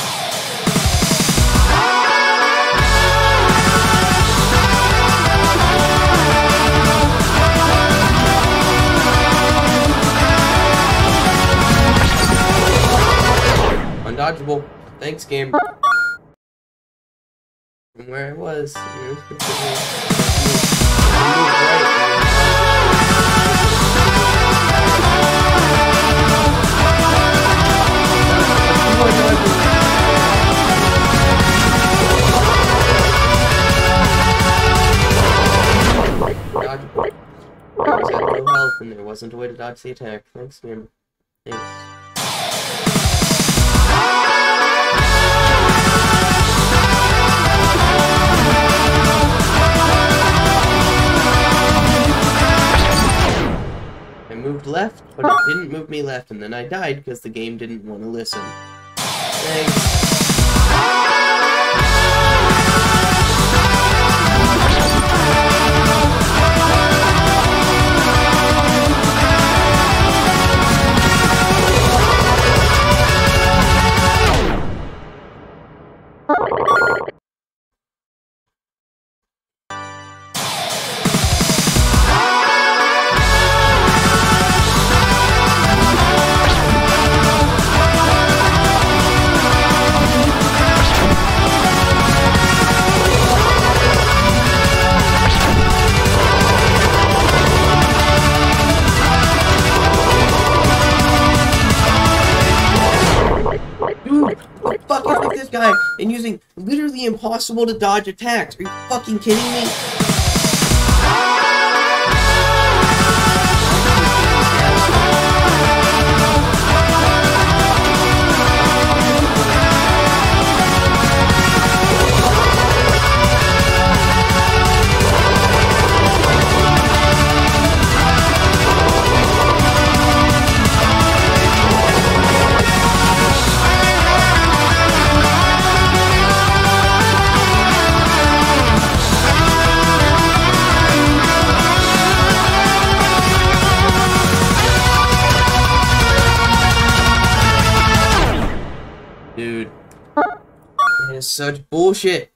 Undodgeable. Thanks, game. From where I was. Dodgeable. I was at low health and there wasn't a way to dodge the attack. Thanks, game. Thanks. I moved left, but it didn't move me left, and then I died because the game didn't want to listen. Thanks. And using literally impossible to dodge attacks. Are you fucking kidding me? Dude, it is such bullshit.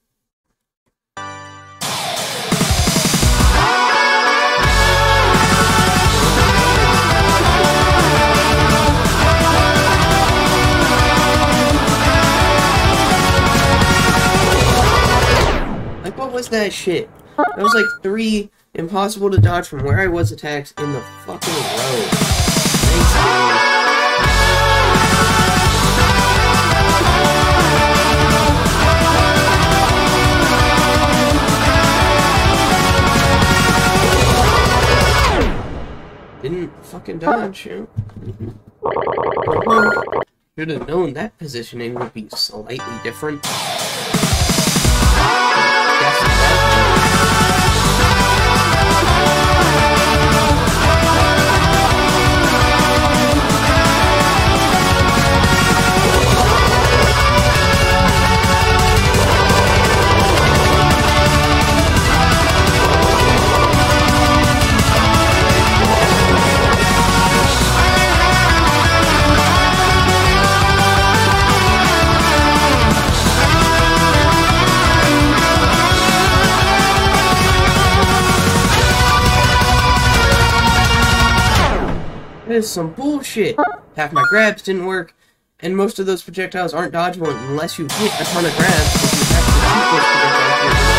Like, what was that shit? That was like 3 impossible to dodge from where I was attacks in the fucking row. Thanks, dude. Didn't fucking dodge, you know? Should have known that positioning would be slightly different. That is some bullshit. Half my grabs didn't work, and most of those projectiles aren't dodgeable unless you hit a ton of grabs, because you have to shoot those projectiles.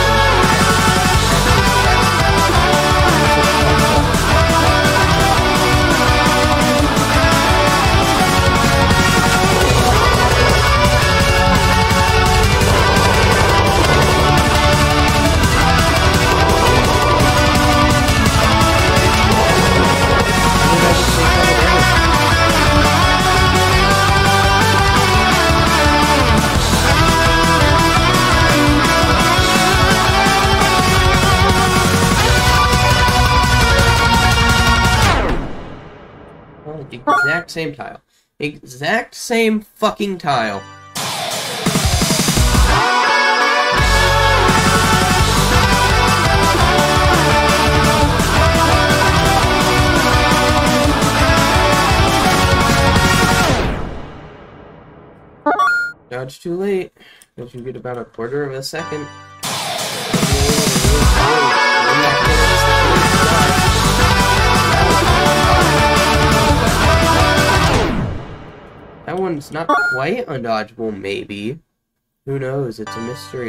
Exact same tile. Exact same fucking tile. too late. But you get about a quarter of a second. That one's not quite undodgeable, maybe. Who knows? It's a mystery.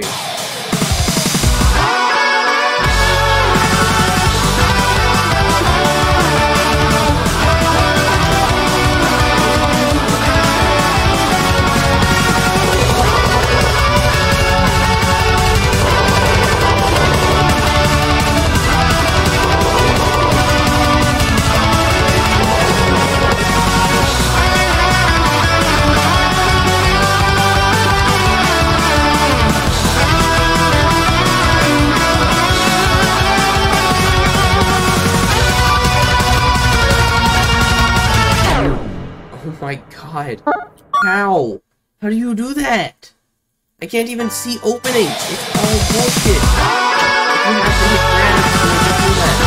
Oh my god. How? How do you do that? I can't even see openings. It's all bullshit. You have to hit grabs to make it do that.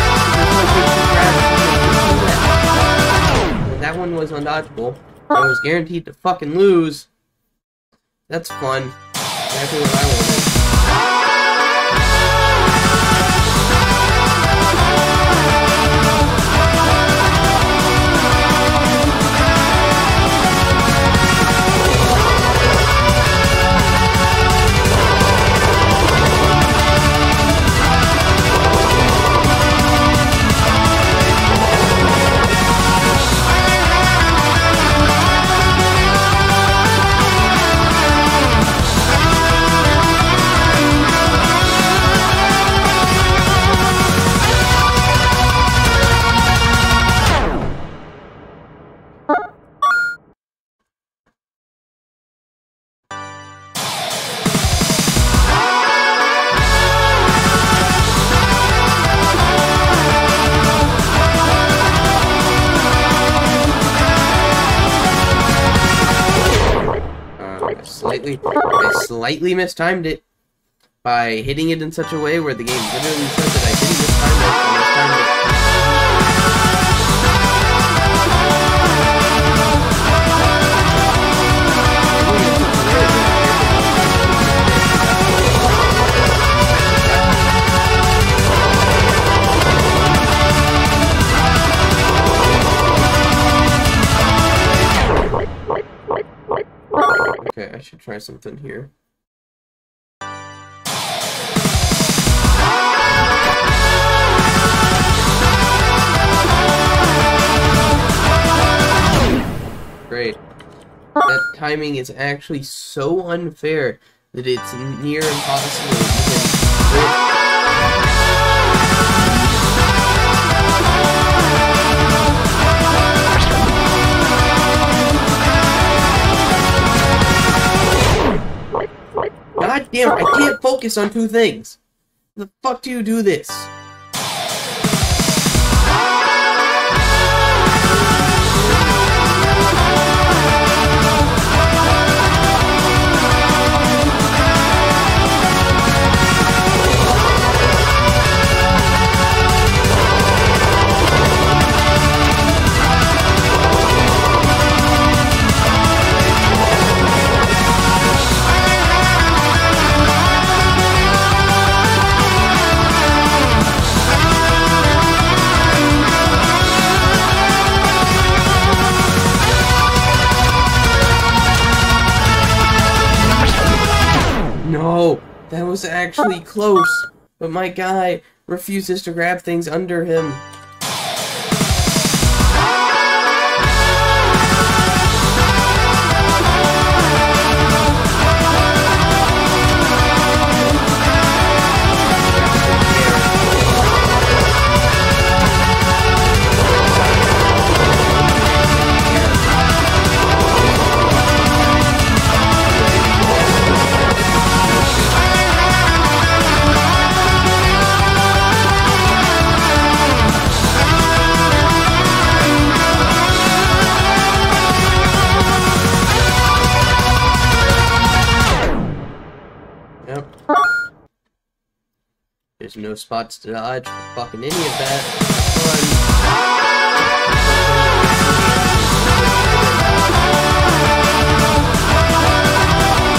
And that one was undodgeable. I was guaranteed to fucking lose. That's fun. Exactly what I wanted. I slightly mistimed it by hitting it in such a way where the game literally said that I didn't mistime it, I mistimed it. Okay, I should try something here. Great. That timing is actually so unfair that it's near impossible to even God damn it, I can't focus on two things. How the fuck do you do this? No, that was actually close, but my guy refuses to grab things under him. Yep. There's no spots to dodge for fucking any of that. Fun.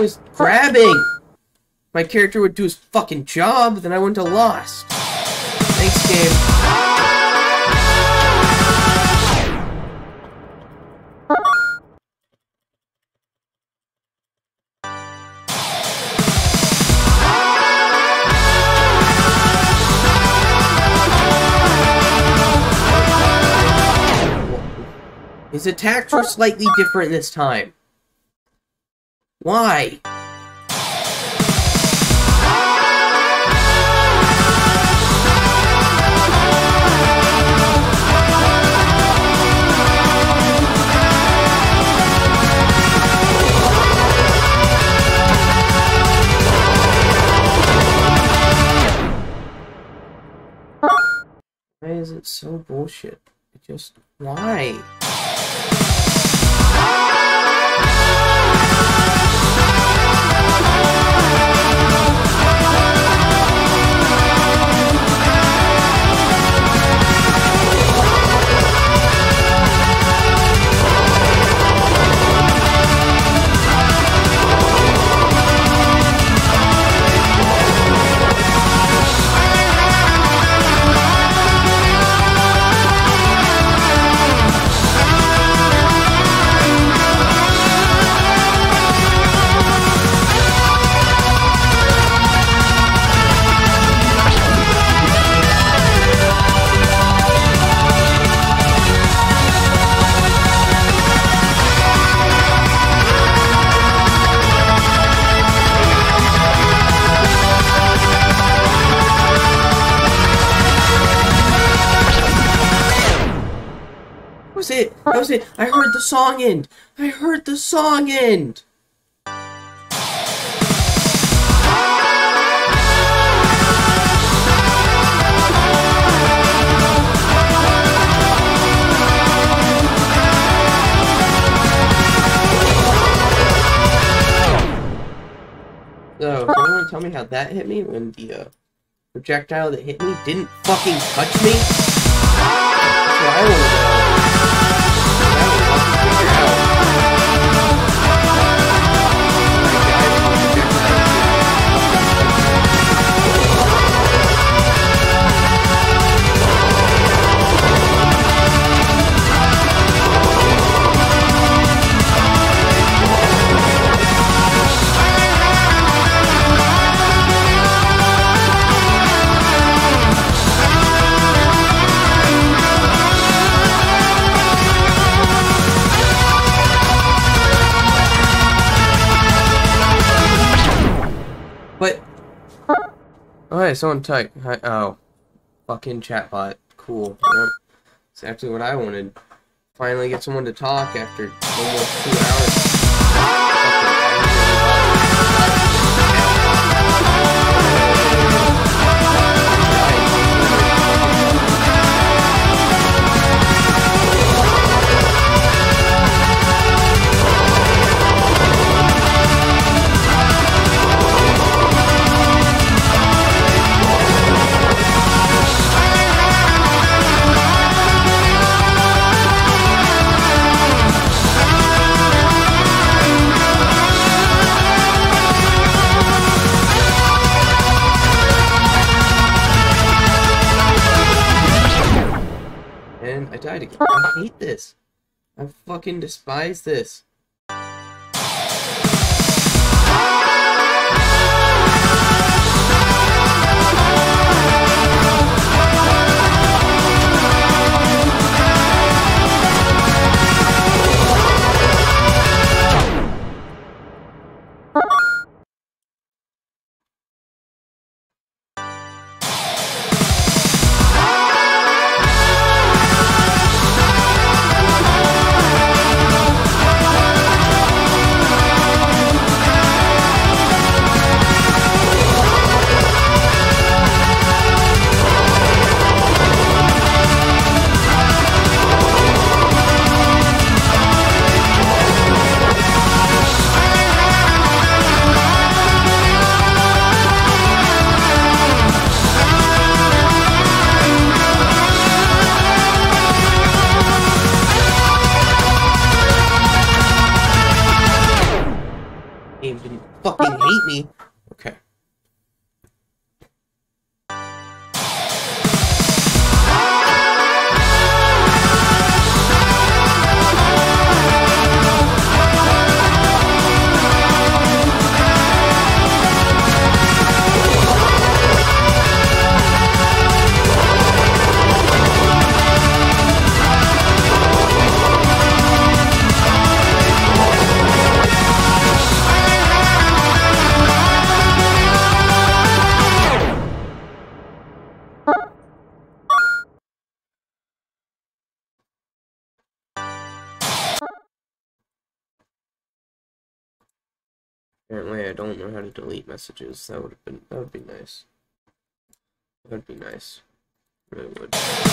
was grabbing. My character would do his fucking job, then I wouldn't have lost. Thanks, game. His attacks were slightly different this time. Why? Why is it so bullshit? Why? That was it. I heard the song end. I heard the song end. So, can anyone tell me how that hit me when the projectile that hit me didn't fucking touch me? That's what I want to know. But okay, someone type. Oh, fucking chatbot. Cool. Yep. That's actually what I wanted. Finally get someone to talk after almost 2 hours. And I died again. I hate this. I fucking despise this. Apparently I don't know how to delete messages. That would be nice. That would be nice. Really would.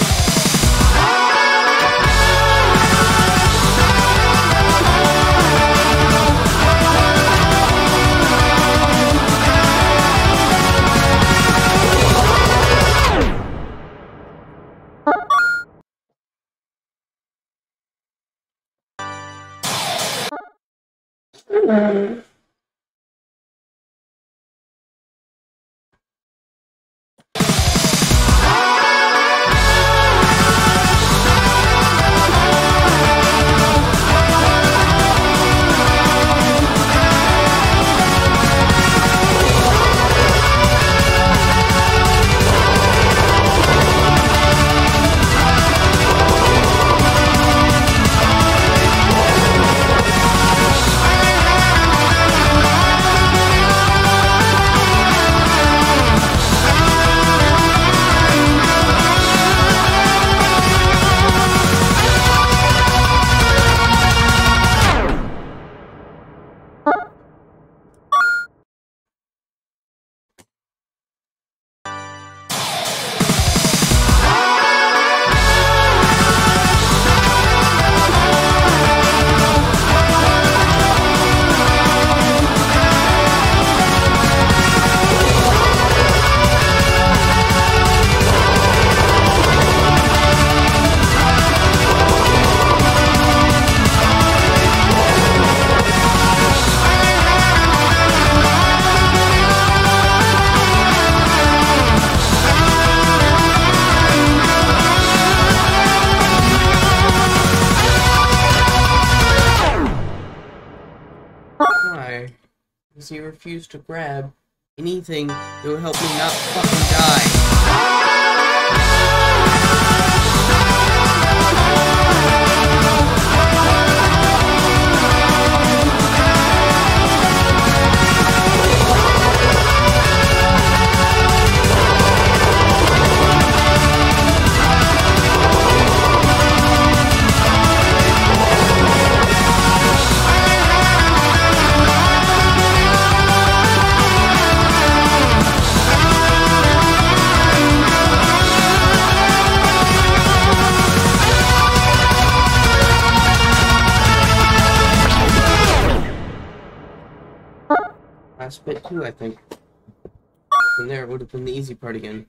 Because he refused to grab anything that would help me not fucking die. Last bit too, I think. And there would have been the easy part again.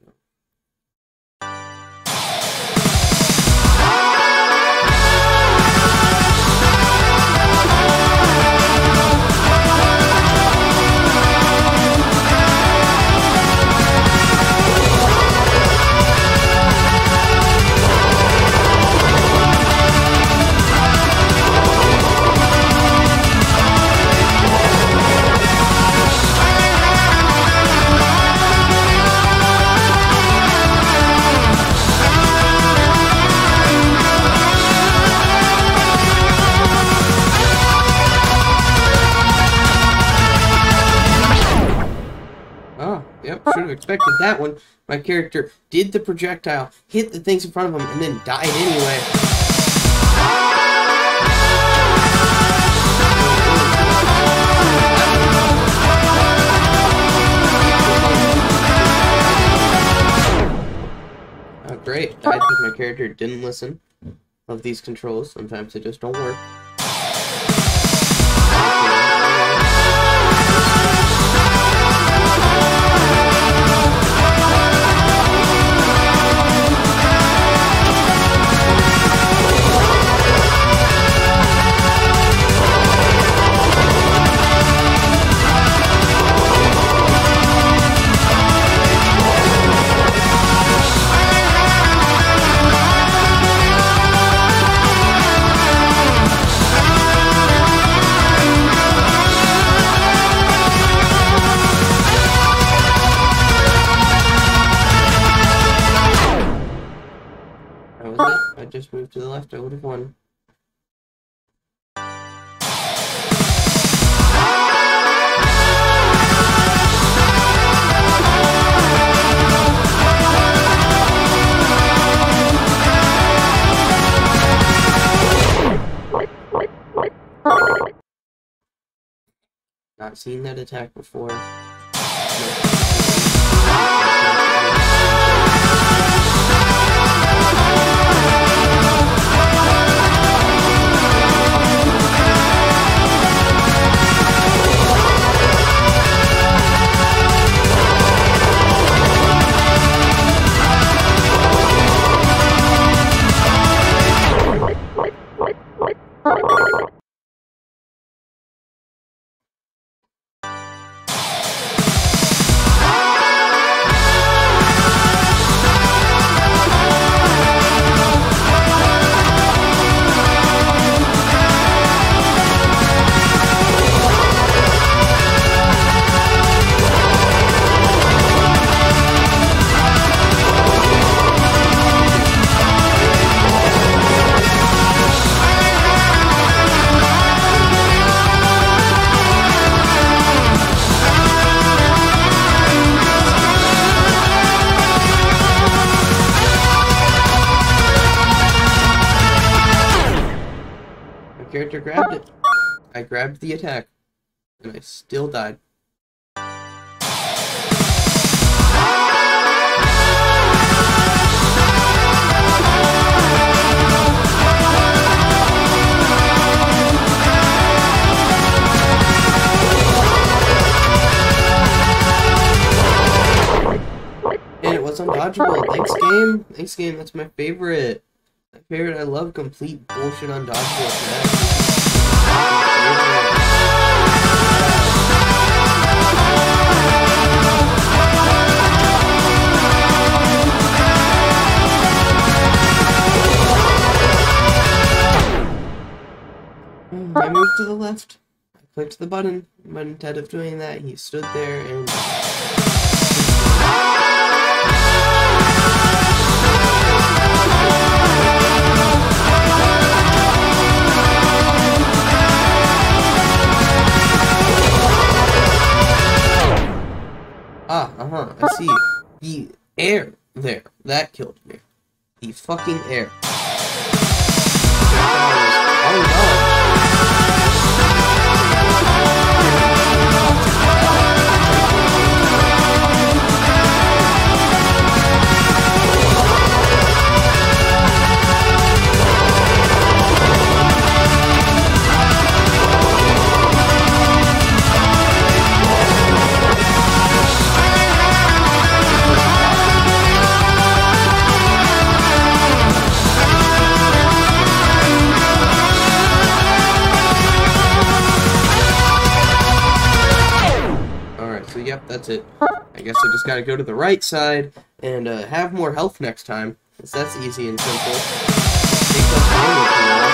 Yep, should have expected that one. My character did the projectile, hit the things in front of him, and then died anyway. Oh, great. Died because my character didn't listen. Love these controls. Sometimes they just don't work. I just moved to the left, I would have won. Not not seen that attack before. Character grabbed it. I grabbed the attack, and I still died. And it was undodgeable. Thanks, game. Thanks, game. That's my favorite. My favorite. I love complete bullshit undodgeable attacks. I moved to the left. I clicked the button, but instead of doing that, he stood there and... I see. The air there. That killed me. The fucking air. Yep, that's it. I guess I just gotta go to the right side and have more health next time. Because that's easy and simple. Take less damage, you know.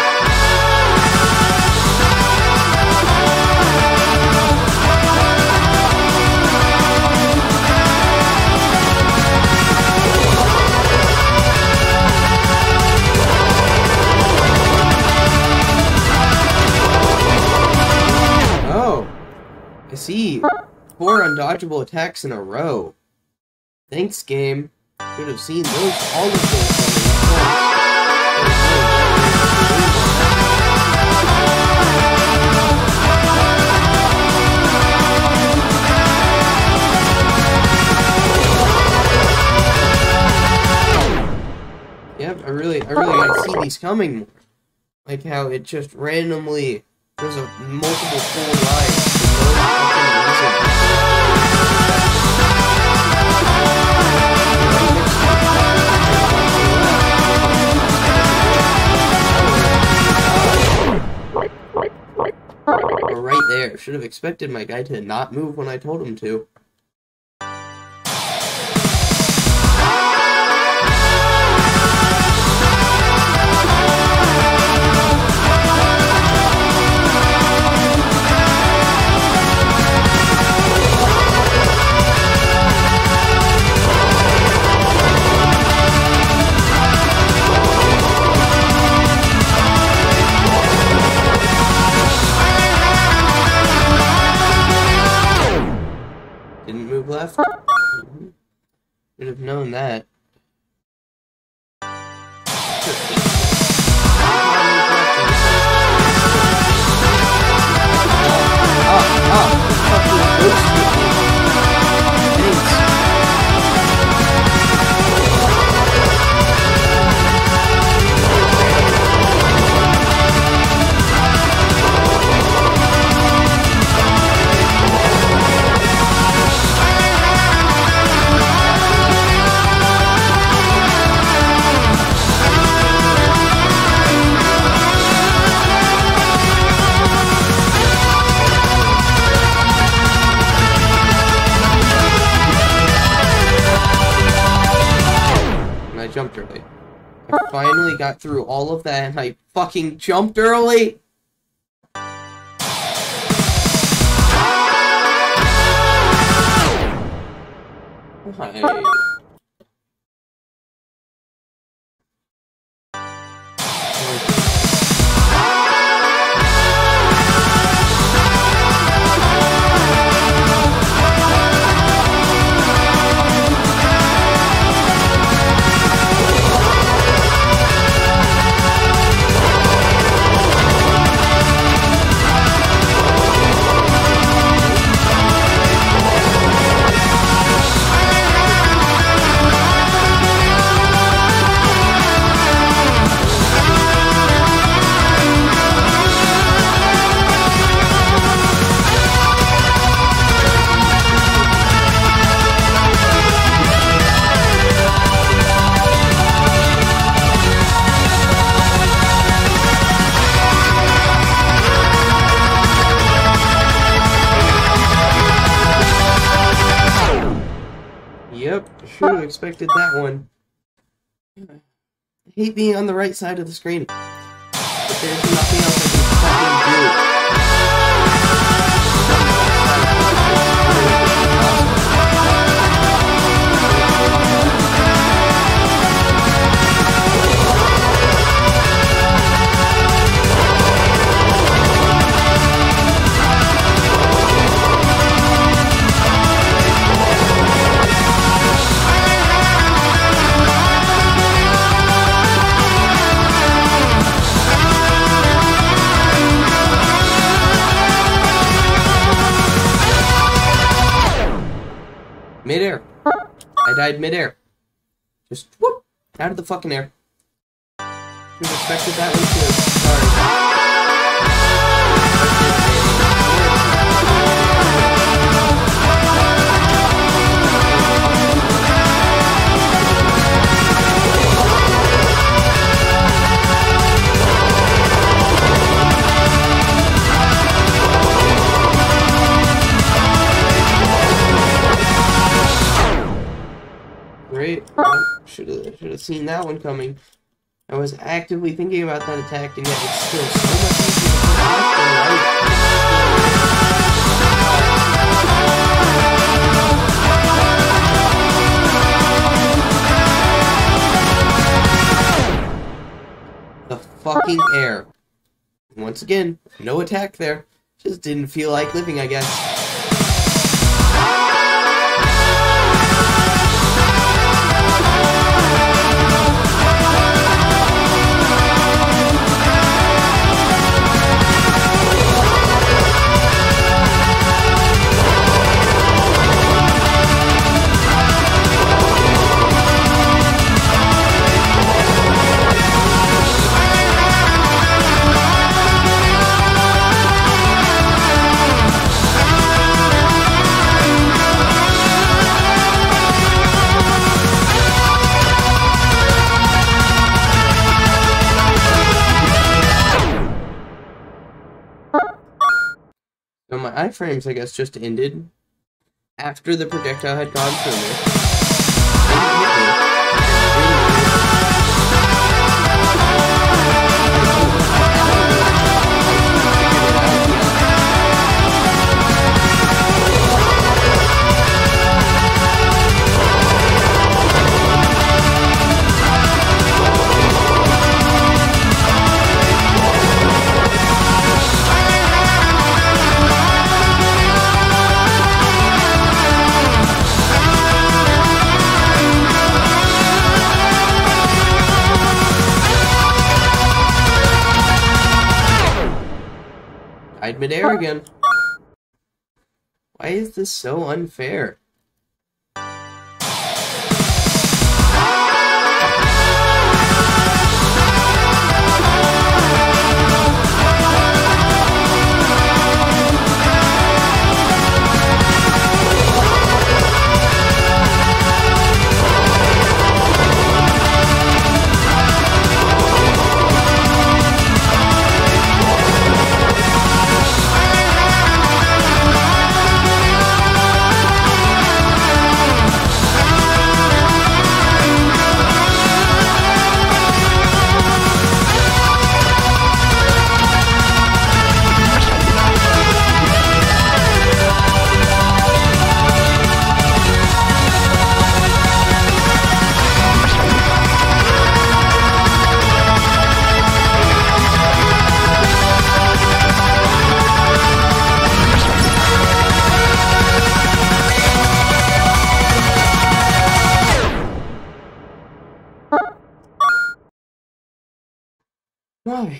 Oh, I see. 4 undodgeable attacks in a row. Thanks, game. Should have seen those, all of those Yep, I really gotta see these coming more. Like how it just randomly was a multiple full lines for no fucking reason. Or right there. Should have expected my guy to not move when I told him to. Didn't move left. Should have known that. Oh, fucking ghost hit me. Thanks. Jumped early. I finally got through all of that and I fucking jumped early! Why? Yep, should have expected that one. I hate being on the right side of the screen. But there's nothing else I can fucking do. Midair. I died midair. Just whoop out of the fucking air. Should have expected that one too. Sorry. Great. Should have seen that one coming. I was actively thinking about that attack, and yet it's still so much easier to put left than right. The fucking air. Once again, no attack there. Just didn't feel like living, I guess. So my iframes, I guess, just ended after the projectile had gone through me. Didn't hit me. I'd midair again. Why is this so unfair? Why?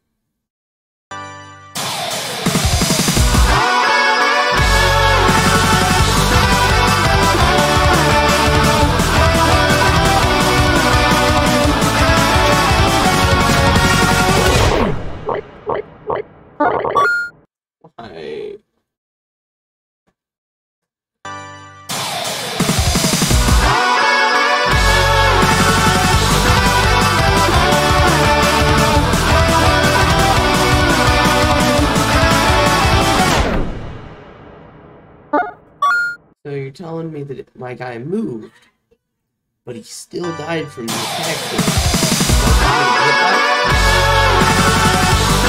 Why? So you're telling me that my guy moved, but he still died from the attack.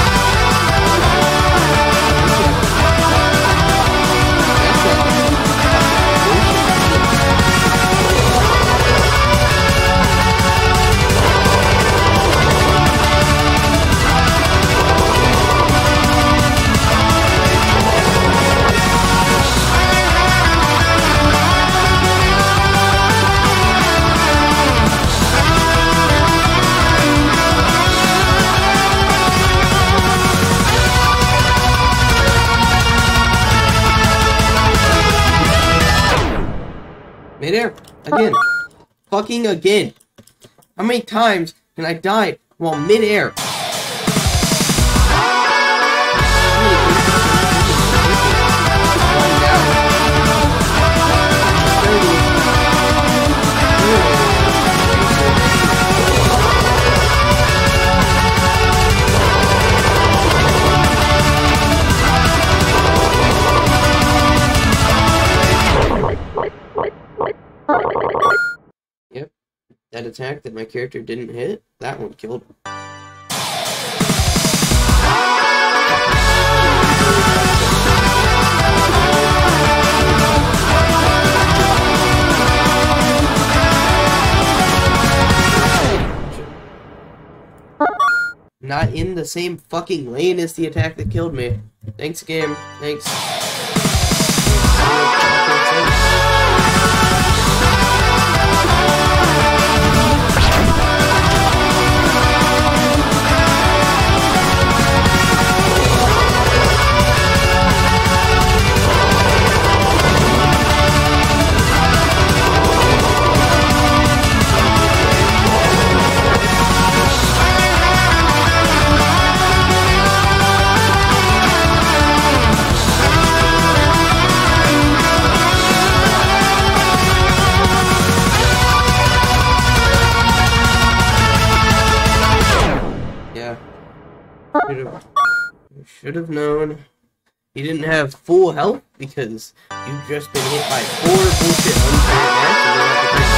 Midair. Again. Fucking again. How many times can I die while midair? Yep, that attack that my character didn't hit, that one killed him. Not in the same fucking lane as the attack that killed me. Thanks, game. Thanks. Should have known. He didn't have full health because you've just been hit by 4 bullshit unfair attacks and then have to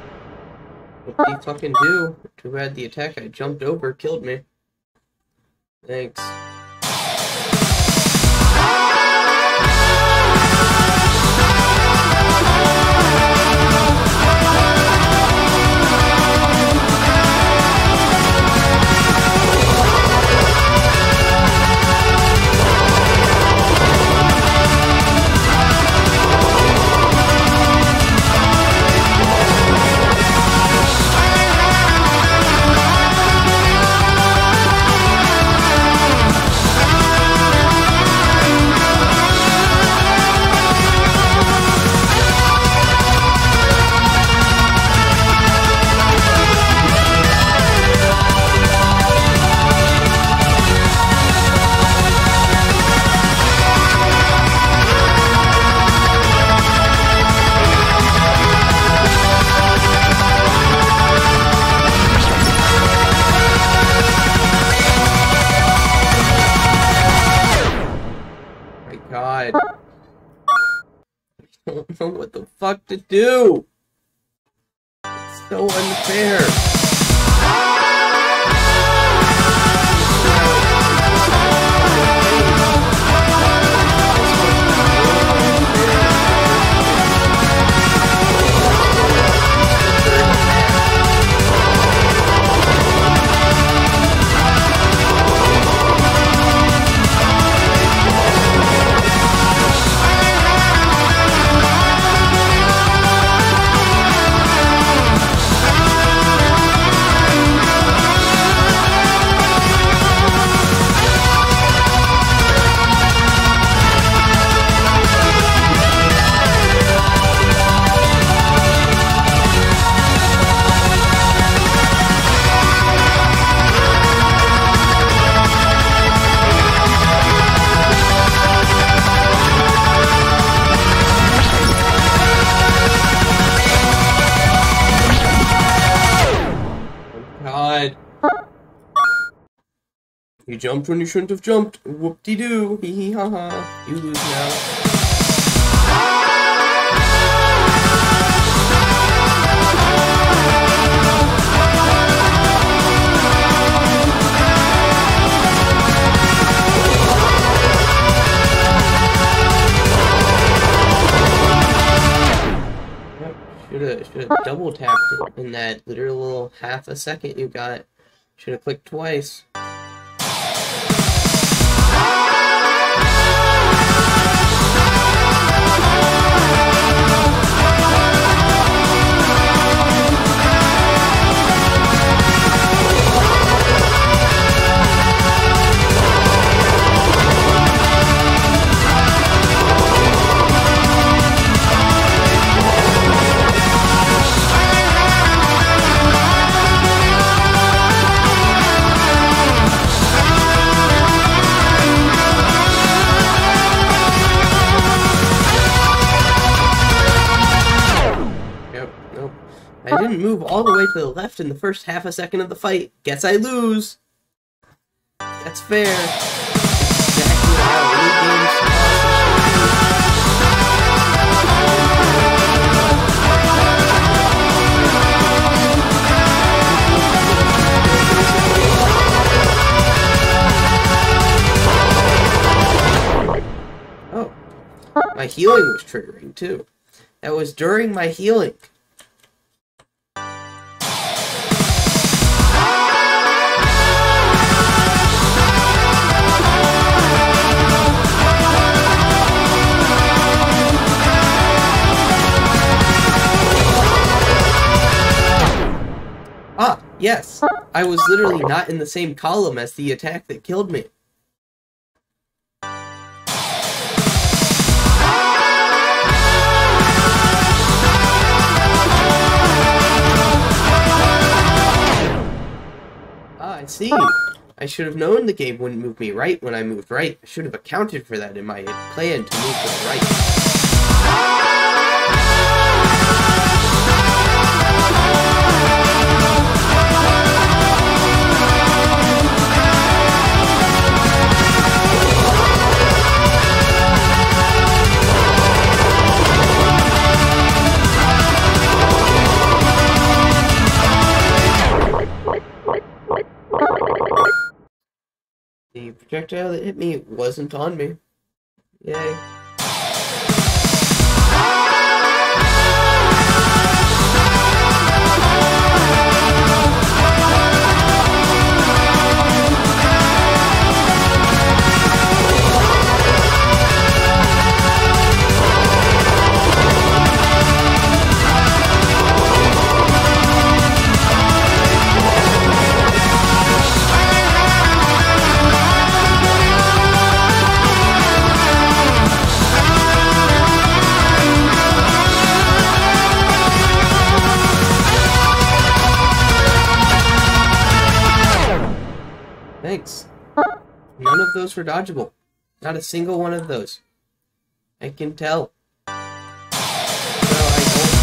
fucking do. Too bad the attack I jumped over killed me. Thanks. God. I don't know what the fuck to do. It's so unfair. God. You jumped when you shouldn't have jumped. Whoop-de-doo. Hee hee ha ha. You lose now. Should have double tapped it in that literal half a second you got. Should have clicked twice. I didn't move all the way to the left in the first half a second of the fight. Guess I lose. That's fair. Exactly how any game's Oh, my healing was triggering too. That was during my healing. Ah, yes. I was literally not in the same column as the attack that killed me. Ah, I see. I should have known the game wouldn't move me right when I moved right. I should have accounted for that in my plan to move to the right. projectile that hit me wasn't on me. Yay. Thanks. None of those were dodgeable. Not a single one of those. I can tell. So I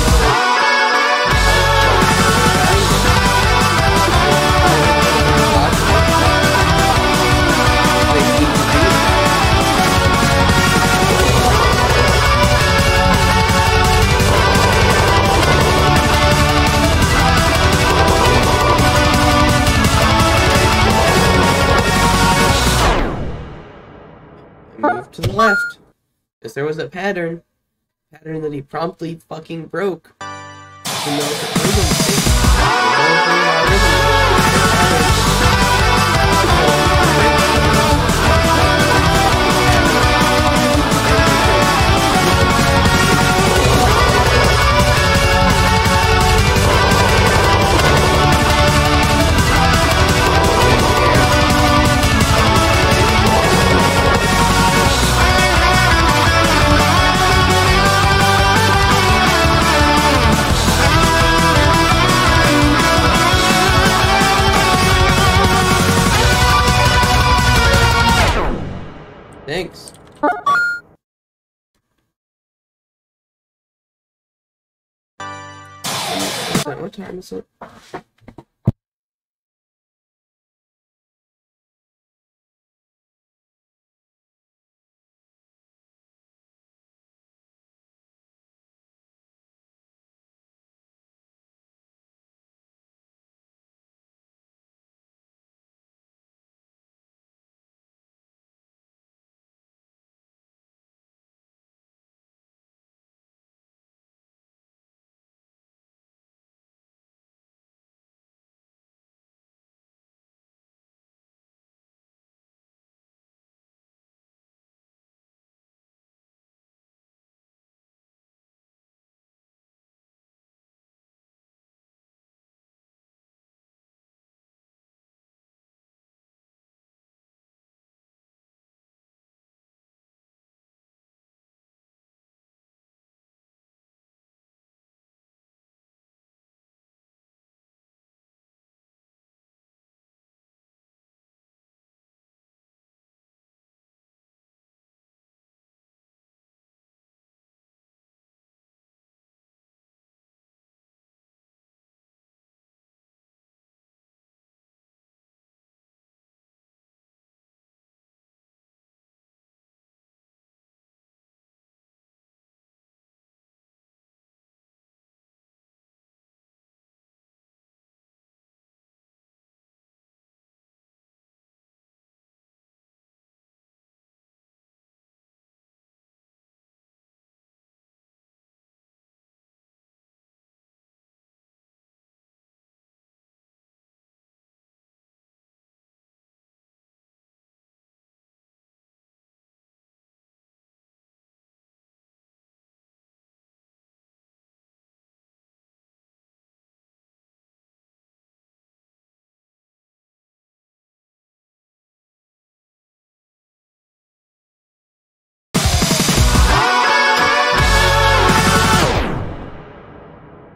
moved to the left, because there was a pattern that he promptly fucking broke. Even though it's a rhythm thing. The whole thing about rhythm Thanks. What time is it?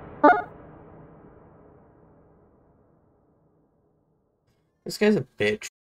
This guy's a bitch.